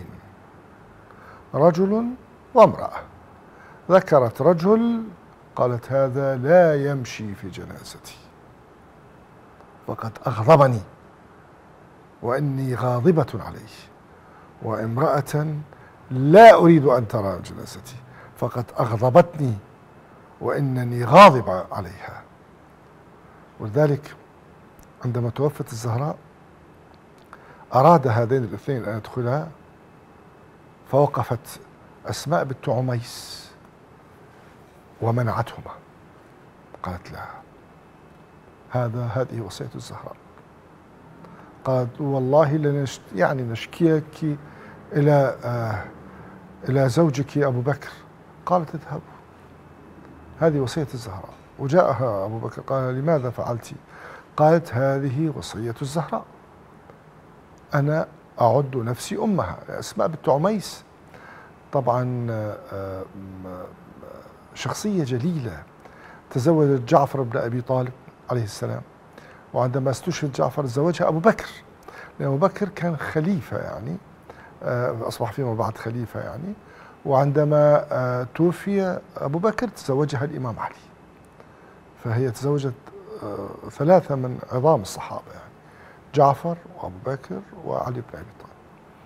رجل وامرأة. ذكرت رجل قالت هذا لا يمشي في جنازتي وقد أغضبني وإني غاضبة عليه، وامرأة لا أريد أن ترى جنازتي فقد أغضبتني وإنني غاضب عليها. ولذلك عندما توفت الزهراء أراد هذين الاثنين أن يدخلا، فوقفت أسماء بنت عميس ومنعتهما، قالت لا، هذه وصية الزهراء. قالت والله يعني نشكيك إلى زوجك أبو بكر. قالت اذهبوا، هذه وصية الزهراء. وجاءها أبو بكر قال لماذا فعلت؟ قالت هذه وصية الزهراء، أنا أعد نفسي أمها. أسماء بنت عميس طبعا شخصية جليلة، تزوجت جعفر بن أبي طالب عليه السلام، وعندما استشهد جعفر تزوجها أبو بكر، لأن أبو بكر كان خليفة يعني، أصبح فيما بعد خليفة يعني. وعندما توفي أبو بكر تزوجها الإمام علي، فهي تزوجت ثلاثة من عظام الصحابة يعني، جعفر وأبو بكر وعلي بن أبي طالب.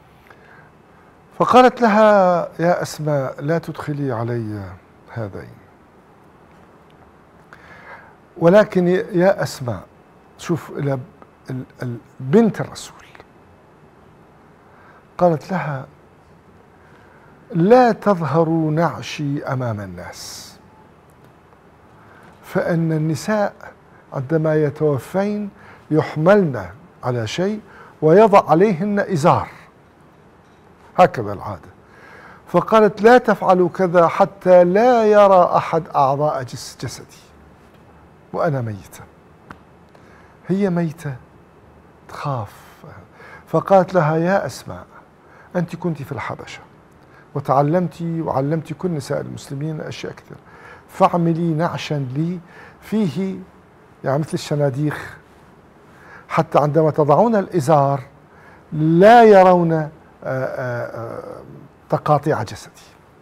فقالت لها يا أسماء لا تدخلي علي هذين، ولكن يا أسماء، شوف إلى بنت الرسول، قالت لها: لا تظهروا نعشي أمام الناس، فإن النساء عندما يتوفين يحملن على شيء ويضع عليهن إزار، هكذا العادة. فقالت: لا تفعلوا كذا حتى لا يرى أحد أعضاء جسدي وأنا ميتة. هي ميتة تخاف. فقالت لها: يا أسماء، أنت كنت في الحبشة وتعلمت وعلمت كل نساء المسلمين أشياء كثير، فاعملي نعشا لي فيه يعني مثل الشناديخ، حتى عندما تضعون الإزار لا يرون تقاطيع جسدي.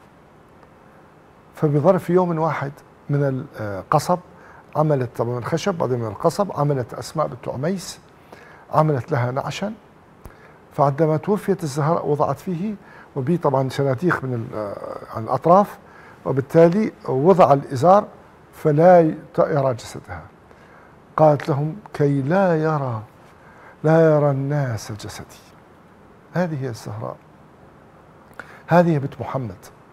فبظرف يوم واحد من القصب عملت، طبعا من الخشب بعدين من القصب، عملت أسماء بنت عميس عملت لها نعشا. فعندما توفيت الزهراء وضعت فيه، وبه طبعا شناديخ من عن الأطراف، وبالتالي وضع الإزار فلا يرى جسدها. قالت لهم: كي لا يرى الناس جسدي. هذه هي الزهراء، هذه بنت محمد،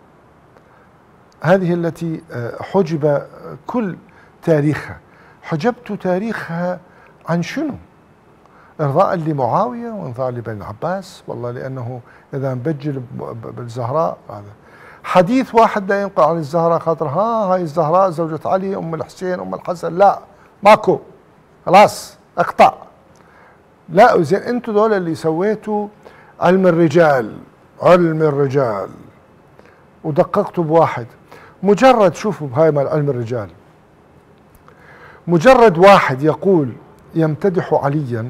هذه التي حجب كل تاريخها. حجبت تاريخها عن شنو؟ إرضاء لمعاوية وإرضاء لبني العباس، والله لأنه إذا نبجل بالزهراء هذا حديث واحد لا ينقل عن الزهراء خاطر هاي الزهراء زوجة علي أم الحسين أم الحسن، لا ماكو، خلاص اقطع. لا زين، انتوا دول اللي سويتوا علم الرجال ودققتوا بواحد. مجرد شوفوا بهاي مال علم الرجال، مجرد واحد يقول يمتدح عليا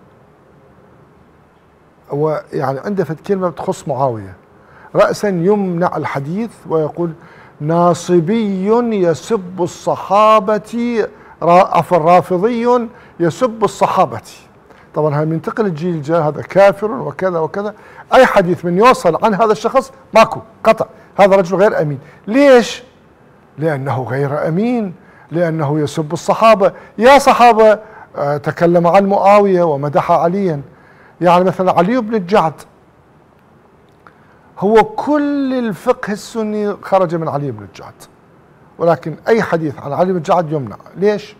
ويعني عنده فد كلمة بتخص معاوية، رأسا يمنع الحديث ويقول: ناصبي يسب الصحابة، رافضي يسب الصحابة. طبعا هاي منتقل الجيل الجاي، هذا كافر وكذا وكذا. أي حديث من يوصل عن هذا الشخص ماكو، قطع، هذا رجل غير أمين. ليش؟ لأنه غير أمين، لأنه يسب الصحابة. يا صحابة تكلم عن معاوية ومدح عليا، يعني مثلا علي بن الجعد، هو كل الفقه السني خرج من علي بن الجعد، ولكن أي حديث عن علي بن الجعد يمنع. ليش؟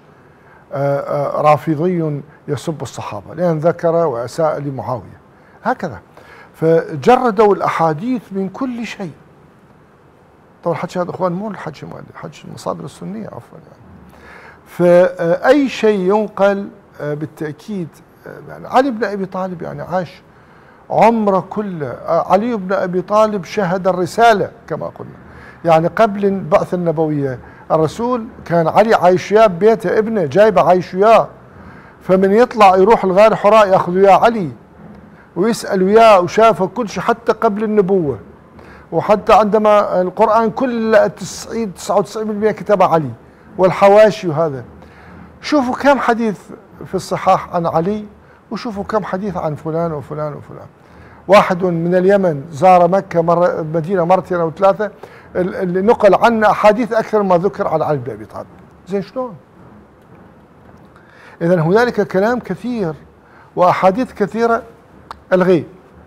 رافضي يسب الصحابة لأن ذكر وأساء لمعاوية، هكذا. فجردوا الأحاديث من كل شيء. طبعا الحكي هذا أخوان مو الحكي المصادر السنية عفوا يعني. فأي شيء ينقل بالتأكيد يعني علي بن أبي طالب يعني عاش عمره كله. علي بن أبي طالب شهد الرسالة كما قلنا، يعني قبل البعثة النبوية الرسول كان علي عايش وياه ببيته، ابنه جايبه عايش وياه، فمن يطلع يروح الغار حراء ياخذ وياه علي ويسأل وياه وشافه كل شيء حتى قبل النبوة. وحتى عندما القرآن كل 99% كتب علي والحواشي وهذا. شوفوا كم حديث في الصحاح عن علي، وشوفوا كم حديث عن فلان وفلان وفلان. واحد من اليمن زار مكة مدينة مرتين أو ثلاثة، اللي نقل عنه أحاديث أكثر ما ذكر عن علي بن أبي طالب. زين شلون؟ إذن هنالك كلام كثير وأحاديث كثيرة الغي.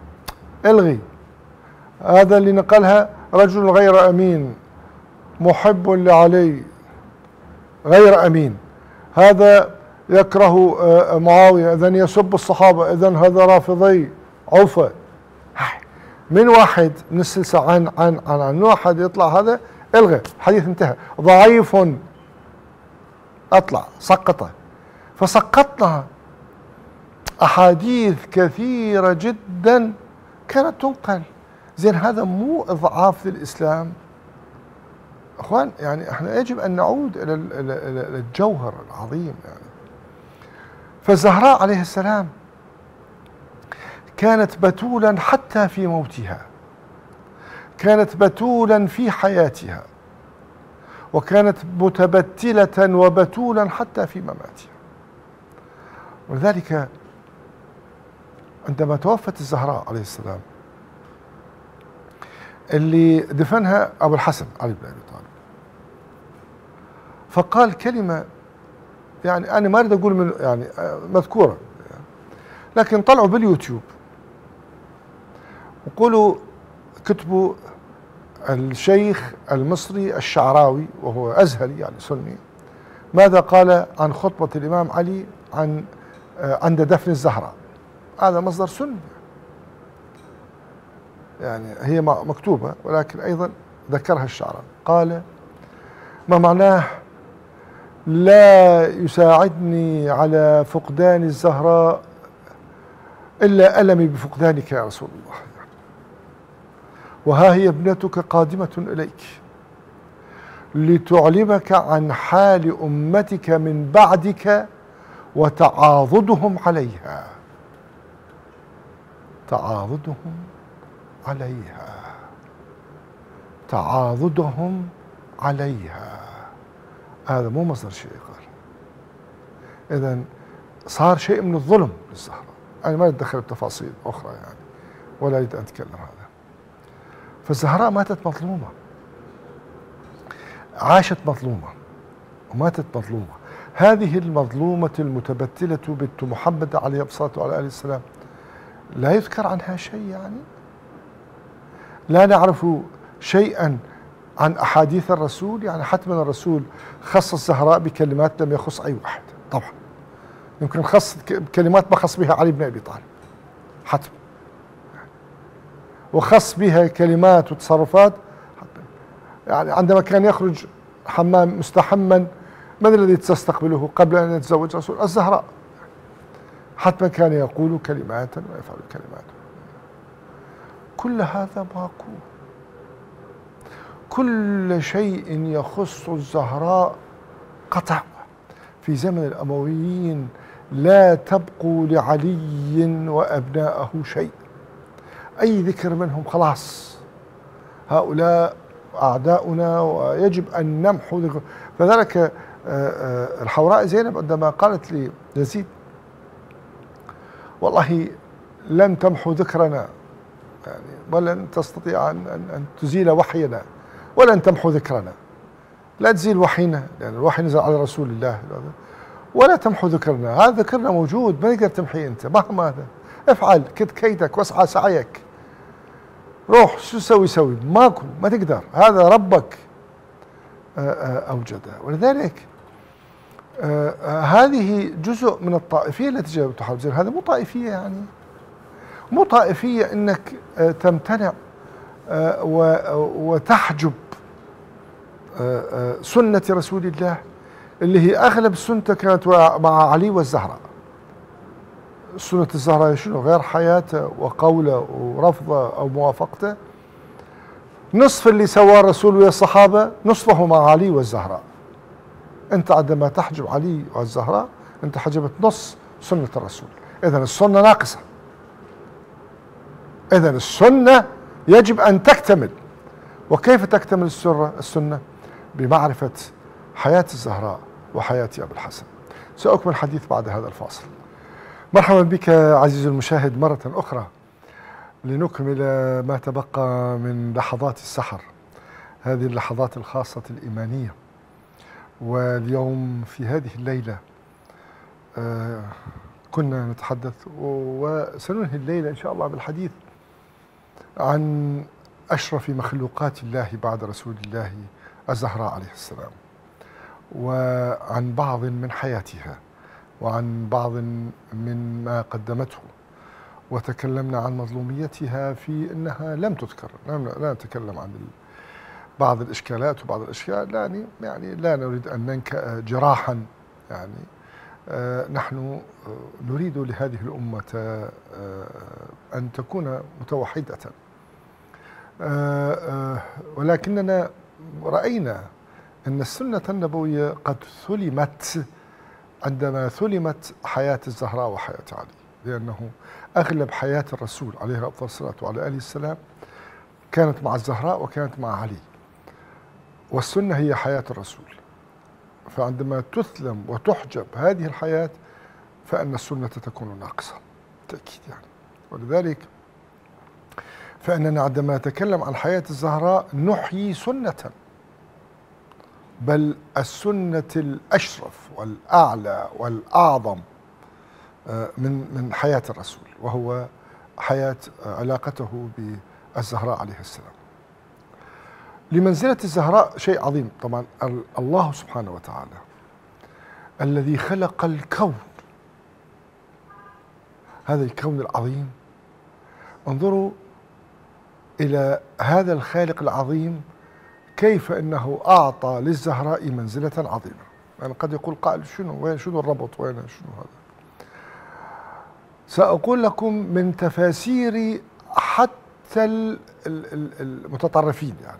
هذا اللي نقلها رجل غير أمين محب لعلي غير أمين، هذا يكره معاوية إذن يسب الصحابة إذن هذا رافضي عوفة. من واحد من السلسلة عن واحد يطلع هذا الغى، الحديث انتهى. ضعيف اطلع سقطه. فسقطنا احاديث كثيرة جدا كانت تنقل. زين هذا مو اضعاف للاسلام اخوان، يعني احنا يجب ان نعود الى الجوهر العظيم يعني. فالزهراء عليه السلام كانت بتولا حتى في موتها، كانت بتولا في حياتها، وكانت متبتلة وبتولا حتى في مماتها. ولذلك عندما توفت الزهراء عليه السلام اللي دفنها أبو الحسن علي بن أبي طالب، فقال كلمة يعني أنا ما أريد أقول من يعني مذكورة، لكن طلعوا باليوتيوب وقولوا كتبوا الشيخ المصري الشعراوي وهو أزهري يعني سني ماذا قال عن خطبة الإمام علي عند دفن الزهراء. هذا مصدر سني يعني هي مكتوبة ولكن أيضا ذكرها الشعراوي. قال ما معناه لا يساعدني على فقدان الزهراء إلا ألمي بفقدانك يا رسول الله، وها هي ابنتك قادمة إليك لتعلمك عن حال أمتك من بعدك وتعاضدهم عليها. تعاضدهم عليها، تعاضدهم عليها، هذا مو مصدر شيء قال. إذن صار شيء من الظلم للزهراء. أنا ما أتدخل بتفاصيل أخرى يعني ولا أريد أن أتكلم هذا. فالزهراء ماتت مظلومة، عاشت مظلومة وماتت مظلومة. هذه المظلومة المتبتلة بنت محمد عليه الصلاة وعلى آله السلام لا يذكر عنها شيء يعني؟ لا نعرف شيئا عن أحاديث الرسول؟ يعني حتما الرسول خص الزهراء بكلمات لم يخص أي واحد طبعا. يمكن خص كلمات ما خص بها علي بن أبي طالب حتما، وخص بها كلمات وتصرفات يعني عندما كان يخرج حمام مستحما من الذي تستقبله قبل أن يتزوج رسول الزهراء؟ حتما كان يقول كلمات ويفعل كلمات. كل هذا باقو، كل شيء يخص الزهراء قطع. في زمن الأمويين لا تبقوا لعلي وأبنائه شيء، أي ذكر منهم خلاص هؤلاء أعداؤنا ويجب أن نمحو ذكر. فذلك الحوراء زينب عندما قالت ليزيد والله لن تمحو ذكرنا يعني ولن تستطيع أن تزيل وحينا ولن تمحو ذكرنا، لا تزيل وحينا لأن الوحي نزل على رسول الله، ولا تمحو ذكرنا، هذا ذكرنا موجود ما تقدر تمحيه أنت مهما هذا، افعل كد كيدك واسعى سعيك، روح شو تسوي سوي، ماكو ما تقدر، هذا ربك أوجده. ولذلك هذه جزء من الطائفية التي جاءت تحارب زين. هذا مو طائفية يعني، مو طائفية انك تمتنع وتحجب سنة رسول الله اللي هي اغلب سنته كانت مع علي والزهراء. سنة الزهراء شنو؟ غير حياته وقوله ورفضه او موافقته. نصف اللي سواه الرسول ويا الصحابة نصفه مع علي والزهراء. انت عندما تحجب علي والزهراء انت حجبت نص سنة الرسول، اذا السنة ناقصة، اذا السنة يجب ان تكتمل. وكيف تكتمل السنة؟ بمعرفة حياة الزهراء وحياة أبي الحسن. سأكمل الحديث بعد هذا الفاصل. مرحبا بك عزيزي المشاهد مرة أخرى لنكمل ما تبقى من لحظات السحر، هذه اللحظات الخاصة الإيمانية. واليوم في هذه الليلة كنا نتحدث وسننهي الليلة إن شاء الله بالحديث عن أشرف مخلوقات الله بعد رسول الله الزهراء عليه السلام، وعن بعض من حياتها وعن بعض من ما قدمته، وتكلمنا عن مظلوميتها في أنها لم تذكر. لا نتكلم عن بعض الإشكالات وبعض الأشياء يعني لا نريد أن ننكأ جراحا يعني. نحن نريد لهذه الأمة أن تكون متوحدة، ولكننا رأينا أن السنة النبوية قد ثلمت عندما ثلمت حياة الزهراء وحياة علي، لأنه أغلب حياة الرسول عليه أفضل الصلاة وعلى آله السلام كانت مع الزهراء وكانت مع علي، والسنة هي حياة الرسول. فعندما تثلم وتحجب هذه الحياة فإن السنة تكون ناقصة بالتأكيد يعني. ولذلك فإننا عندما نتكلم عن حياة الزهراء نحيي سنة، بل السنة الأشرف والأعلى والأعظم من حياة الرسول، وهو حياة علاقته بالزهراء عليه السلام. لمنزلة الزهراء شيء عظيم طبعا. الله سبحانه وتعالى الذي خلق الكون، هذا الكون العظيم، انظروا إلى هذا الخالق العظيم كيف أنه أعطى للزهراء منزلة عظيمة. يعني قد يقول قائل شنو الربط، وين شنو هذا؟ سأقول لكم من تفاسير حتى المتطرفين، يعني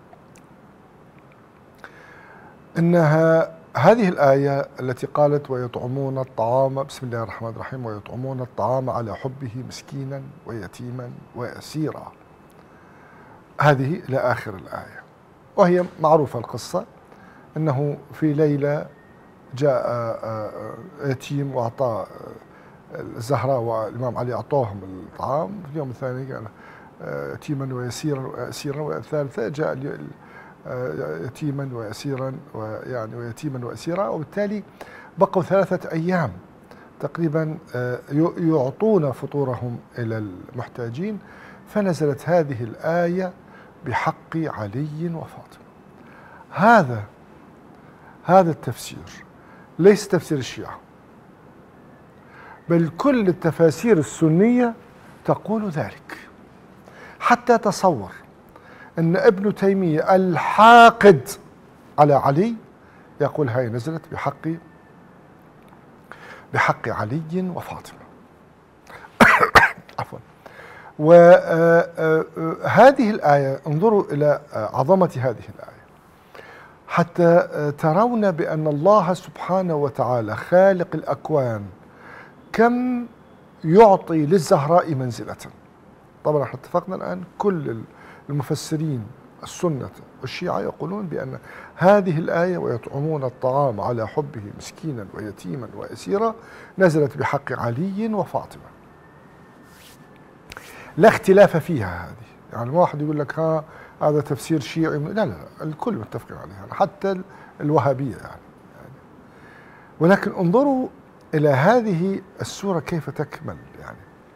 إنها هذه الآية التي قالت ويطعمون الطعام، بسم الله الرحمن الرحيم، ويطعمون الطعام على حبه مسكينا ويتيما وأسيرا، هذه إلى آخر الآية. وهي معروفة القصة، أنه في ليلة جاء يتيم وأعطاه الزهراء والإمام علي أعطوهم الطعام، في اليوم الثاني قال يتيما ويسيرا وأسيرا، والثالثة جاء يتيما وأسيرا ويعني ويتيما وأسيرا، وبالتالي بقوا 3 أيام تقريبا يعطون فطورهم إلى المحتاجين. فنزلت هذه الآية بحق علي وفاطمة. هذا التفسير ليس تفسير الشيعة، بل كل التفاسير السنية تقول ذلك. حتى تصور أن ابن تيمية الحاقد على علي يقول هاي نزلت بحق علي وفاطمة. عفوا. وهذه الآية، انظروا إلى عظمة هذه الآية حتى ترون بأن الله سبحانه وتعالى خالق الأكوان كم يعطي للزهراء منزلة. طبعا احنا اتفقنا الآن كل المفسرين السنة والشيعة يقولون بأن هذه الآية ويطعمون الطعام على حبه مسكينا ويتيما وأسيرا نزلت بحق علي وفاطمة، لا اختلاف فيها. هذه يعني ما واحد يقول لك هذا تفسير شيعي، لا الكل متفق عليها، حتى الوهابية يعني. ولكن انظروا إلى هذه السورة كيف تكمل. يعني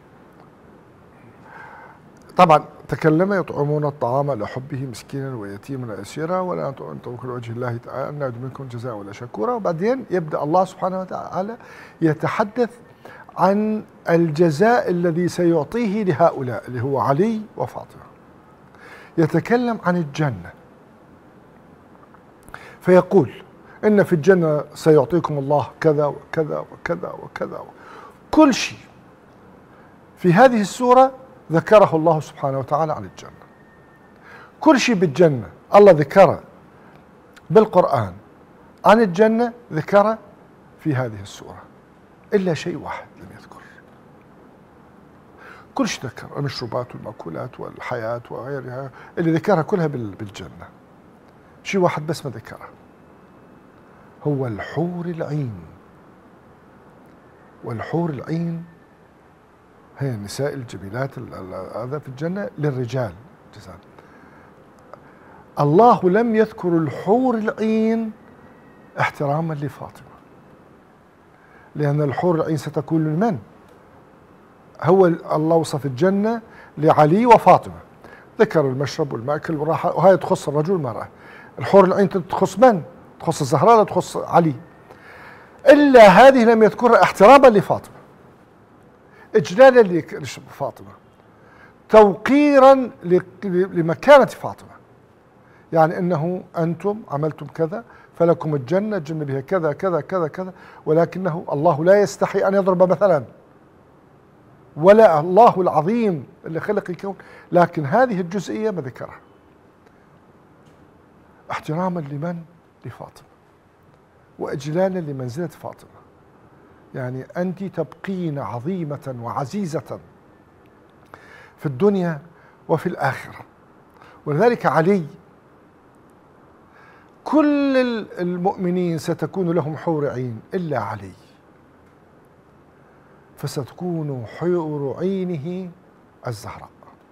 طبعا تكلم يطعمون الطعام على حبه مسكينا ويتيما وأسيرا ولا أنتم كل وجه الله تعالى أن نريد منكم جزاء ولا شكورا. وبعدين يبدأ الله سبحانه وتعالى يتحدث عن الجزاء الذي سيعطيه لهؤلاء اللي هو علي وفاطمة. يتكلم عن الجنة فيقول إن في الجنة سيعطيكم الله كذا وكذا وكذا وكذا. كل شيء في هذه السورة ذكره الله سبحانه وتعالى عن الجنة. كل شيء بالجنة الله ذكره بالقرآن عن الجنة ذكره في هذه السورة، إلا شيء واحد لم يذكر. كل شيء ذكر، المشروبات والمأكولات والحياة وغيرها اللي ذكرها كلها بالجنة. شيء واحد بس ما ذكره، هو الحور العين. والحور العين هي النساء الجميلات هذا في الجنة للرجال جزاء. الله لم يذكر الحور العين احتراما لفاطمة، لأن الحور العين ستكون لمن؟ هو الله وصف الجنة لعلي وفاطمة، ذكر المشرب والمأكل والراحة، وهي تخص الرجل والمرأة. الحور العين تخص من؟ تخص الزهراء لا تخص علي. إلا هذه لم يذكرها احتراما لفاطمة، إجلالا لفاطمة، توقيرا لمكانة فاطمة. يعني أنه أنتم عملتم كذا فلكم الجنة بها كذا كذا كذا كذا، ولكنه الله لا يستحي أن يضرب مثلا، ولا الله العظيم اللي خلق الكون، لكن هذه الجزئية ما ذكرها احتراما لمن؟ لفاطمة، وإجلالا لمنزلة فاطمة. يعني أنت تبقين عظيمة وعزيزة في الدنيا وفي الآخرة. ولذلك علي كل المؤمنين ستكون لهم حور عين إلا علي، فستكون حور عينه الزهراء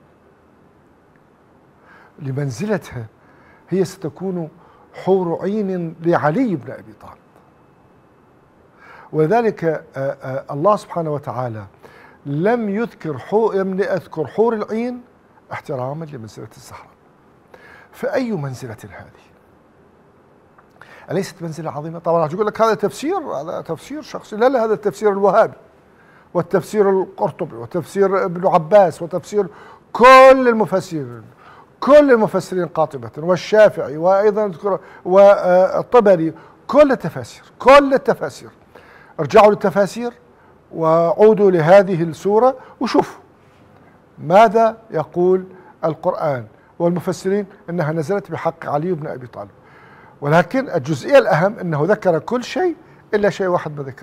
لمنزلتها، هي ستكون حور عين لعلي بن أبي طالب. ولذلك الله سبحانه وتعالى لم يذكر لم أذكر حور العين احتراما لمنزلة الزهراء. فأي منزلة هذه؟ أليست منزلة عظيمة؟ طبعا راح يقول لك هذا تفسير شخصي. لا، هذا التفسير الوهابي والتفسير القرطبي وتفسير ابن عباس وتفسير كل المفسرين قاطبة، والشافعي وأيضا والطبري، كل التفاسير. ارجعوا للتفاسير وعودوا لهذه السورة وشوفوا ماذا يقول القرآن والمفسرين أنها نزلت بحق علي بن أبي طالب. ولكن الجزئية الأهم أنه ذكر كل شيء إلا شيء واحد ما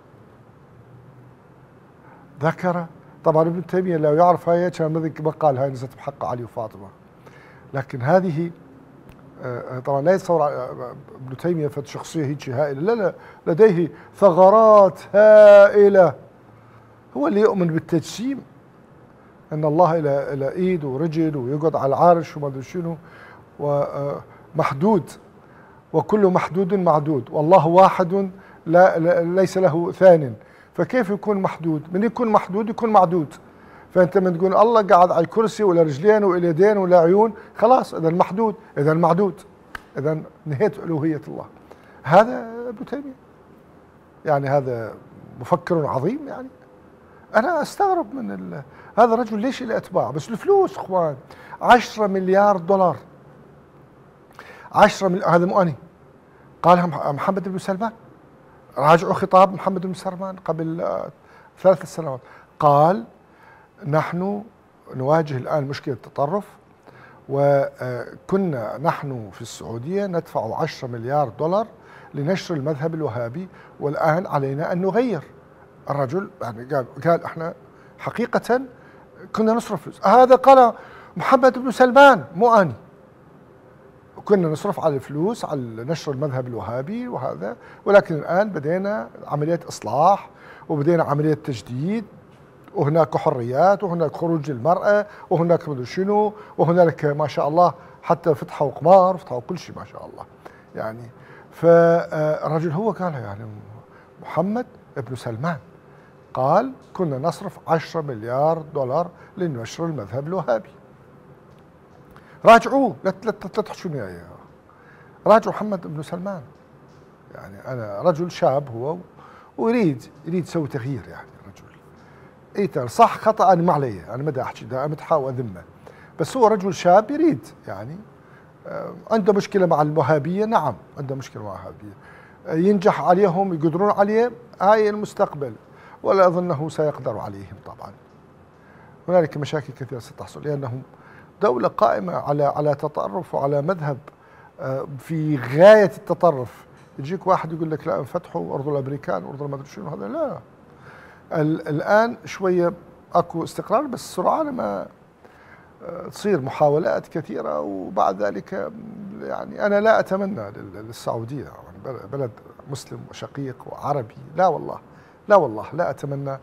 ذكر. طبعا ابن تيمية لو يعرف هاي كان ما قال هاي نزلت بحق علي وفاطمة. لكن هذه طبعا لا يتصور ابن تيمية شخصية هيك هائلة، لا، لديه ثغرات هائلة. هو اللي يؤمن بالتجسيم، أن الله إلى إيد ورجل ويقعد على العرش وما أدري شنو، ومحدود، وكل محدود معدود، والله واحد ليس له ثان. فكيف يكون محدود؟ من يكون محدود يكون معدود. فأنت من تقول الله قاعد على الكرسي ولا رجلين ولا يدين ولا عيون، خلاص إذا محدود، إذا معدود، إذا نهيت ألوهية الله. هذا ابن تيمية، يعني هذا مفكر عظيم. يعني أنا أستغرب من هذا الرجل ليش له أتباع؟ بس الفلوس إخوان، 10 مليار دولار. 10 مليار، هذا مو أنا، قالها محمد بن سلمان. راجعوا خطاب محمد بن سلمان قبل 3 سنوات، قال نحن نواجه الآن مشكلة التطرف، وكنا نحن في السعودية ندفع 10 مليار دولار لنشر المذهب الوهابي، والآن علينا أن نغير. الرجل يعني قال احنا حقيقة كنا نصرف فلوس. هذا قال محمد بن سلمان مو أنا. كنا نصرف على الفلوس على نشر المذهب الوهابي وهذا، ولكن الآن بدينا عملية إصلاح وبدينا عملية تجديد، وهناك حريات وهناك خروج للمرأة وهناك مدري شنو، وهناك ما شاء الله حتى فتحوا قمار، فتحوا كل شيء ما شاء الله. يعني فالرجل هو قالها، يعني محمد بن سلمان قال كنا نصرف 10 مليار دولار لنشر المذهب الوهابي. راجعوه، لا تحشوني يعني. راجعوا محمد بن سلمان. يعني أنا رجل شاب هو ويريد يسوي تغيير. يعني رجل صح خطأ أنا ما علي، أنا ما بدي أحكي، دا أمدحه وأذمه، بس هو رجل شاب يريد، يعني عنده مشكلة مع الوهابية، نعم عنده مشكلة مع الوهابية، ينجح عليهم يقدرون عليه، هاي المستقبل، ولا أظنه سيقدر عليهم. طبعا هنالك مشاكل كثيرة ستحصل، لأنهم دولة قائمة على تطرف وعلى مذهب في غاية التطرف. يجيك واحد يقول لك لا انفتحوا أرض الأمريكان وأرض ما أدري شنو، هذا لا. الآن شوية أكو استقرار، بس سرعان ما تصير محاولات كثيرة، وبعد ذلك يعني أنا لا أتمنى للسعودية، يعني بلد مسلم وشقيق وعربي، لا والله لا أتمنى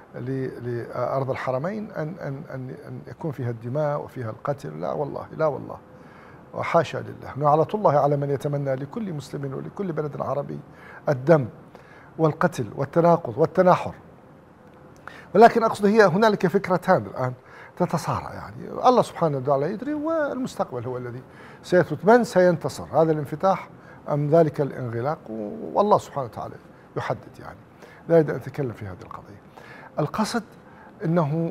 لأرض الحرمين أن يكون فيها الدماء وفيها القتل، لا والله وحاشا لله. نعلة الله على من يتمنى لكل مسلم ولكل بلد عربي الدم والقتل والتناقض والتناحر. ولكن أقصد هي هنالك فكرتان الآن تتصارع، يعني الله سبحانه وتعالى يدري، والمستقبل هو الذي سيثبت من سينتصر، هذا الانفتاح أم ذلك الانغلاق، والله سبحانه وتعالى يحدد. يعني لا أريد أن أتكلم في هذه القضية. القصد أنه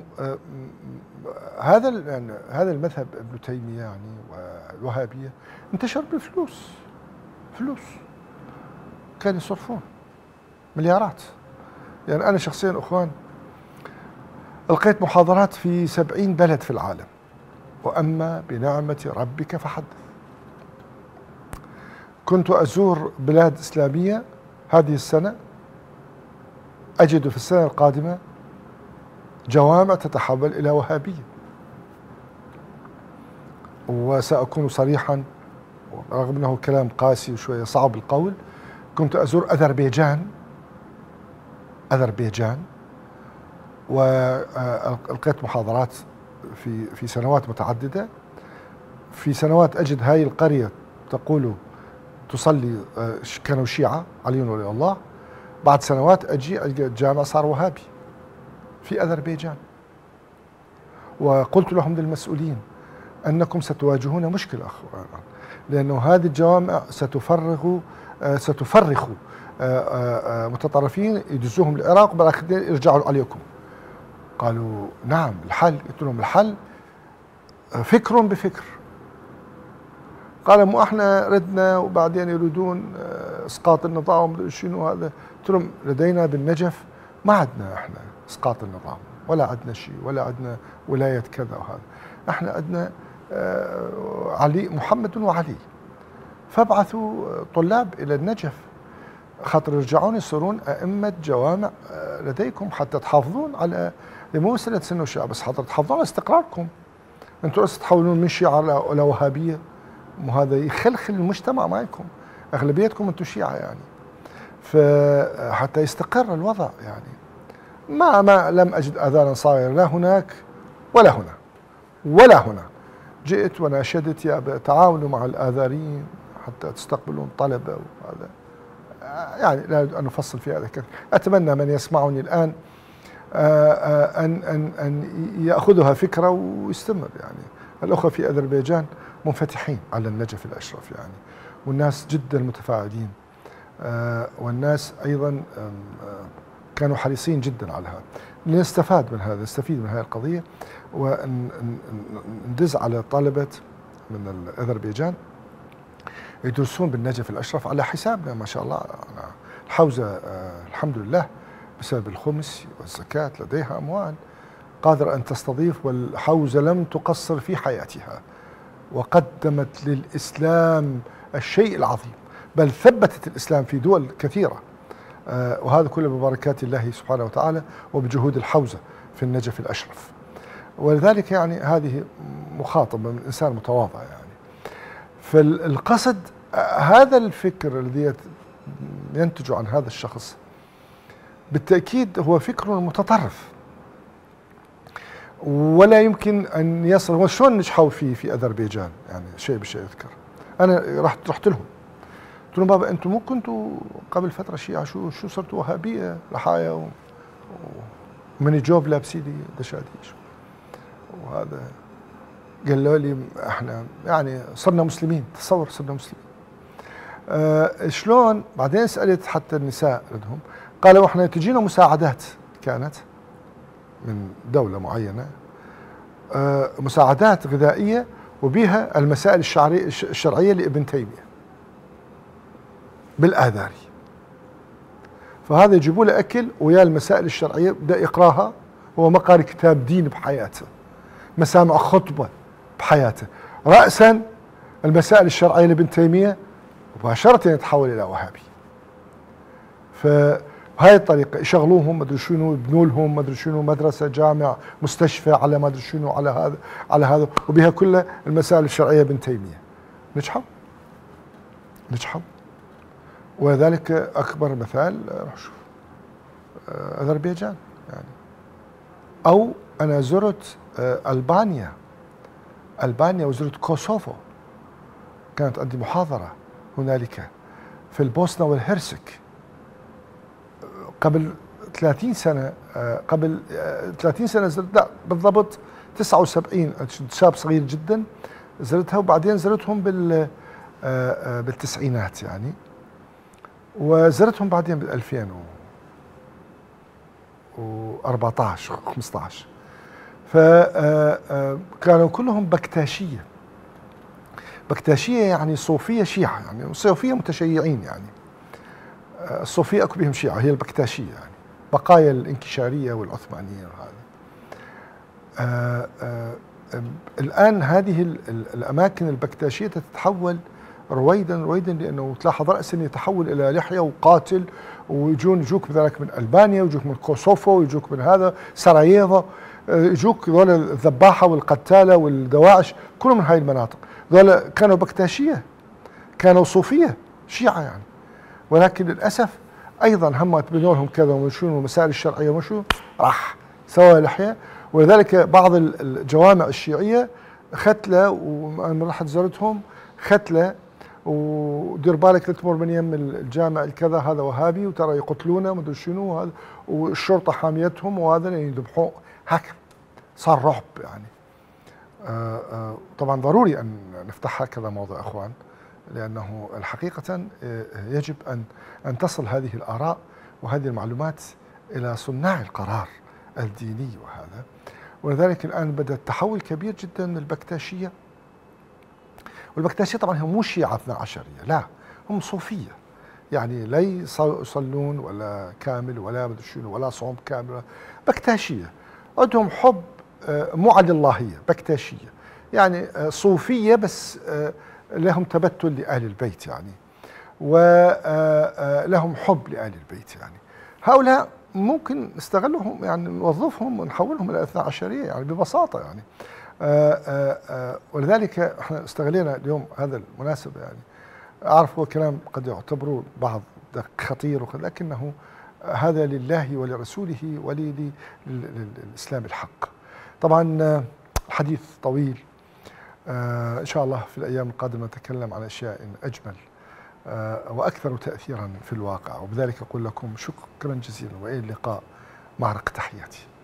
هذا المذهب ابن تيمية يعني والوهابية انتشر بفلوس، كانوا يصرفون مليارات. يعني أنا شخصيا أخوان ألقيت محاضرات في 70 بلد في العالم، وأما بنعمة ربك فحدث. كنت أزور بلاد إسلامية هذه السنة، أجد في السنة القادمة جوامع تتحول إلى وهابية. وسأكون صريحا رغم أنه كلام قاسي وشوية صعب القول، كنت أزور أذربيجان وألقيت محاضرات في سنوات متعددة. في سنوات أجد هاي القرية تقول تصلي كانوا شيعة علي ولي الله، بعد سنوات أجي ألقى الجامع صار وهابي في أذربيجان. وقلت لهم للمسؤولين أنكم ستواجهون مشكلة أخوان، لأنه هذه الجوامع ستفرغ متطرفين يدزوهم العراق وبالآخر يرجعوا عليكم. قالوا نعم الحل. قلت لهم الحل فكر بفكر. قال مو احنا ردنا وبعدين يريدون اسقاط النظام ومدري شنو هذا. قلت لهم لدينا بالنجف ما عندنا احنا اسقاط النظام ولا عندنا شيء ولا عندنا ولايه كذا وهذا، احنا عندنا علي محمد وعلي، فابعثوا طلاب الى النجف خاطر يرجعون يصيرون ائمه جوامع لديكم حتى تحافظون على، مو مساله سنه وشيعه بس، حتى تحافظون على استقراركم. انتم بس تحولون من شيعه الى وهابيه، وهذا يخلخل المجتمع معكم، اغلبيتكم انتم شيعه يعني، فحتى يستقر الوضع يعني. ما لم اجد اذانا صاغره لا هناك ولا هنا ولا هنا. جئت وناشدت يا تعاونوا مع الاذاريين حتى تستقبلون طلبه، وهذا يعني لا أريد أن نفصل في هذا كثير. أتمنى من يسمعني الآن أن يأخذها فكرة ويستمر. يعني الأخوة في أذربيجان منفتحين على النجف الأشرف يعني، والناس جدا متفاعلين، والناس أيضا كانوا حريصين جدا على هذا. نستفيد من هذه القضية وندز على طلبة من أذربيجان يدرسون بالنجف الأشرف على حسابنا. ما شاء الله الحوزة الحمد لله بسبب الخمس والزكاة لديها أموال قادرة أن تستضيف، والحوزة لم تقصر في حياتها وقدمت للإسلام الشيء العظيم، بل ثبتت الإسلام في دول كثيرة، وهذا كله ببركات الله سبحانه وتعالى وبجهود الحوزة في النجف الأشرف. ولذلك يعني هذه مخاطبة من إنسان متواضع يعني. فالقصد هذا الفكر الذي ينتج عن هذا الشخص بالتأكيد هو فكر متطرف ولا يمكن أن يصل. وشلون نجحوا فيه في أذربيجان يعني شيء بشيء يذكر. أنا رحت لهم قلت لهم بابا أنتم مو كنتوا قبل فترة شيعة، شو صرتوا وهابية رحايا ومن جوب لابسيدي دشاديش وهذا. قالوا لي احنا يعني صرنا مسلمين، تصور صرنا مسلمين. شلون؟ بعدين سألت حتى النساء عندهم قالوا احنا تجينا مساعدات كانت من دولة معينة، مساعدات غذائية وبها المسائل الشرعية لابن تيمية بالآذاري. فهذا يجيبوا له أكل ويا المسائل الشرعية بدأ يقراها، هو ما قاري كتاب دين بحياته، مسامع خطبة بحياته، رأسا المسائل الشرعية لابن تيمية مباشرة يتحول إلى وهابي. فبهاي الطريقة يشغلوهم مدري شنو، يبنوا لهم مدري شنو مدرسة جامع مستشفى على مدري شنو على هذا وبها كلها المسائل الشرعية لابن تيمية. نجحوا وذلك أكبر مثال شوف أذربيجان يعني. أو أنا زرت ألبانيا وزرت كوسوفو، كانت عندي محاضرة هنالك في البوسنة والهرسك قبل 30 سنة. قبل 30 سنة زرت، لا بالضبط 79، شاب صغير جدا زرتها، وبعدين زرتهم بالتسعينات يعني، وزرتهم بعدين بال 2014 15. فكانوا كلهم بكتاشية يعني صوفية شيعة، يعني صوفية متشيعين يعني. الصوفية أكو بهم شيعة، هي البكتاشية يعني بقايا الانكشارية والعثمانية وهذا. الآن هذه الأماكن البكتاشية تتحول رويدا لأنه تلاحظ رأسا يتحول إلى لحية وقاتل، ويجوك بذلك من ألبانيا ويجوك من كوسوفو ويجوك من هذا سراييفو، يجوك ذول الذباحة والقتالة والدواعش كلهم من هاي المناطق. ذول كانوا بكتاشية، كانوا صوفية شيعة يعني، ولكن للأسف أيضا هم تبنوا لهم كذا ومشون المسائل الشرعية ومشون راح سوى لحية. ولذلك بعض الجوامع الشيعية ختلة، وأنا رحت زرتهم ختلة، ودير بالك لا تمر من يم الجامع الكذا هذا وهابي وترى يقتلونه مدري شنو هذا، والشرطة حاميتهم، وهذا يذبحوا هكذا. صار رعب يعني. طبعا ضروري أن نفتح هكذا موضوع أخوان، لأنه الحقيقة يجب أن تصل هذه الآراء وهذه المعلومات إلى صناع القرار الديني وهذا. ولذلك الآن بدأ تحول كبير جدا للبكتاشية. والبكتاشية طبعا هم مو شيعة 12، لا، هم صوفية، يعني لا يصلون ولا كامل ولا مدري شنو ولا صوم كامل، بكتاشية. عندهم حب مو على اللهية، بكتاشية يعني صوفية، بس لهم تبتل لآل البيت يعني، ولهم حب لآل البيت يعني. هؤلاء ممكن نستغلهم، يعني نوظفهم ونحولهم إلى 12 يعني ببساطة يعني. ولذلك احنا استغلينا اليوم هذا المناسبة يعني. أعرف هو كلام قد يعتبره بعض خطير، لكنه هذا لله ولرسوله وللإسلام الحق. طبعا الحديث طويل، إن شاء الله في الأيام القادمة نتكلم عن أشياء أجمل وأكثر تأثيرا في الواقع. وبذلك أقول لكم شكرا جزيلا وإلى اللقاء مع رق تحياتي.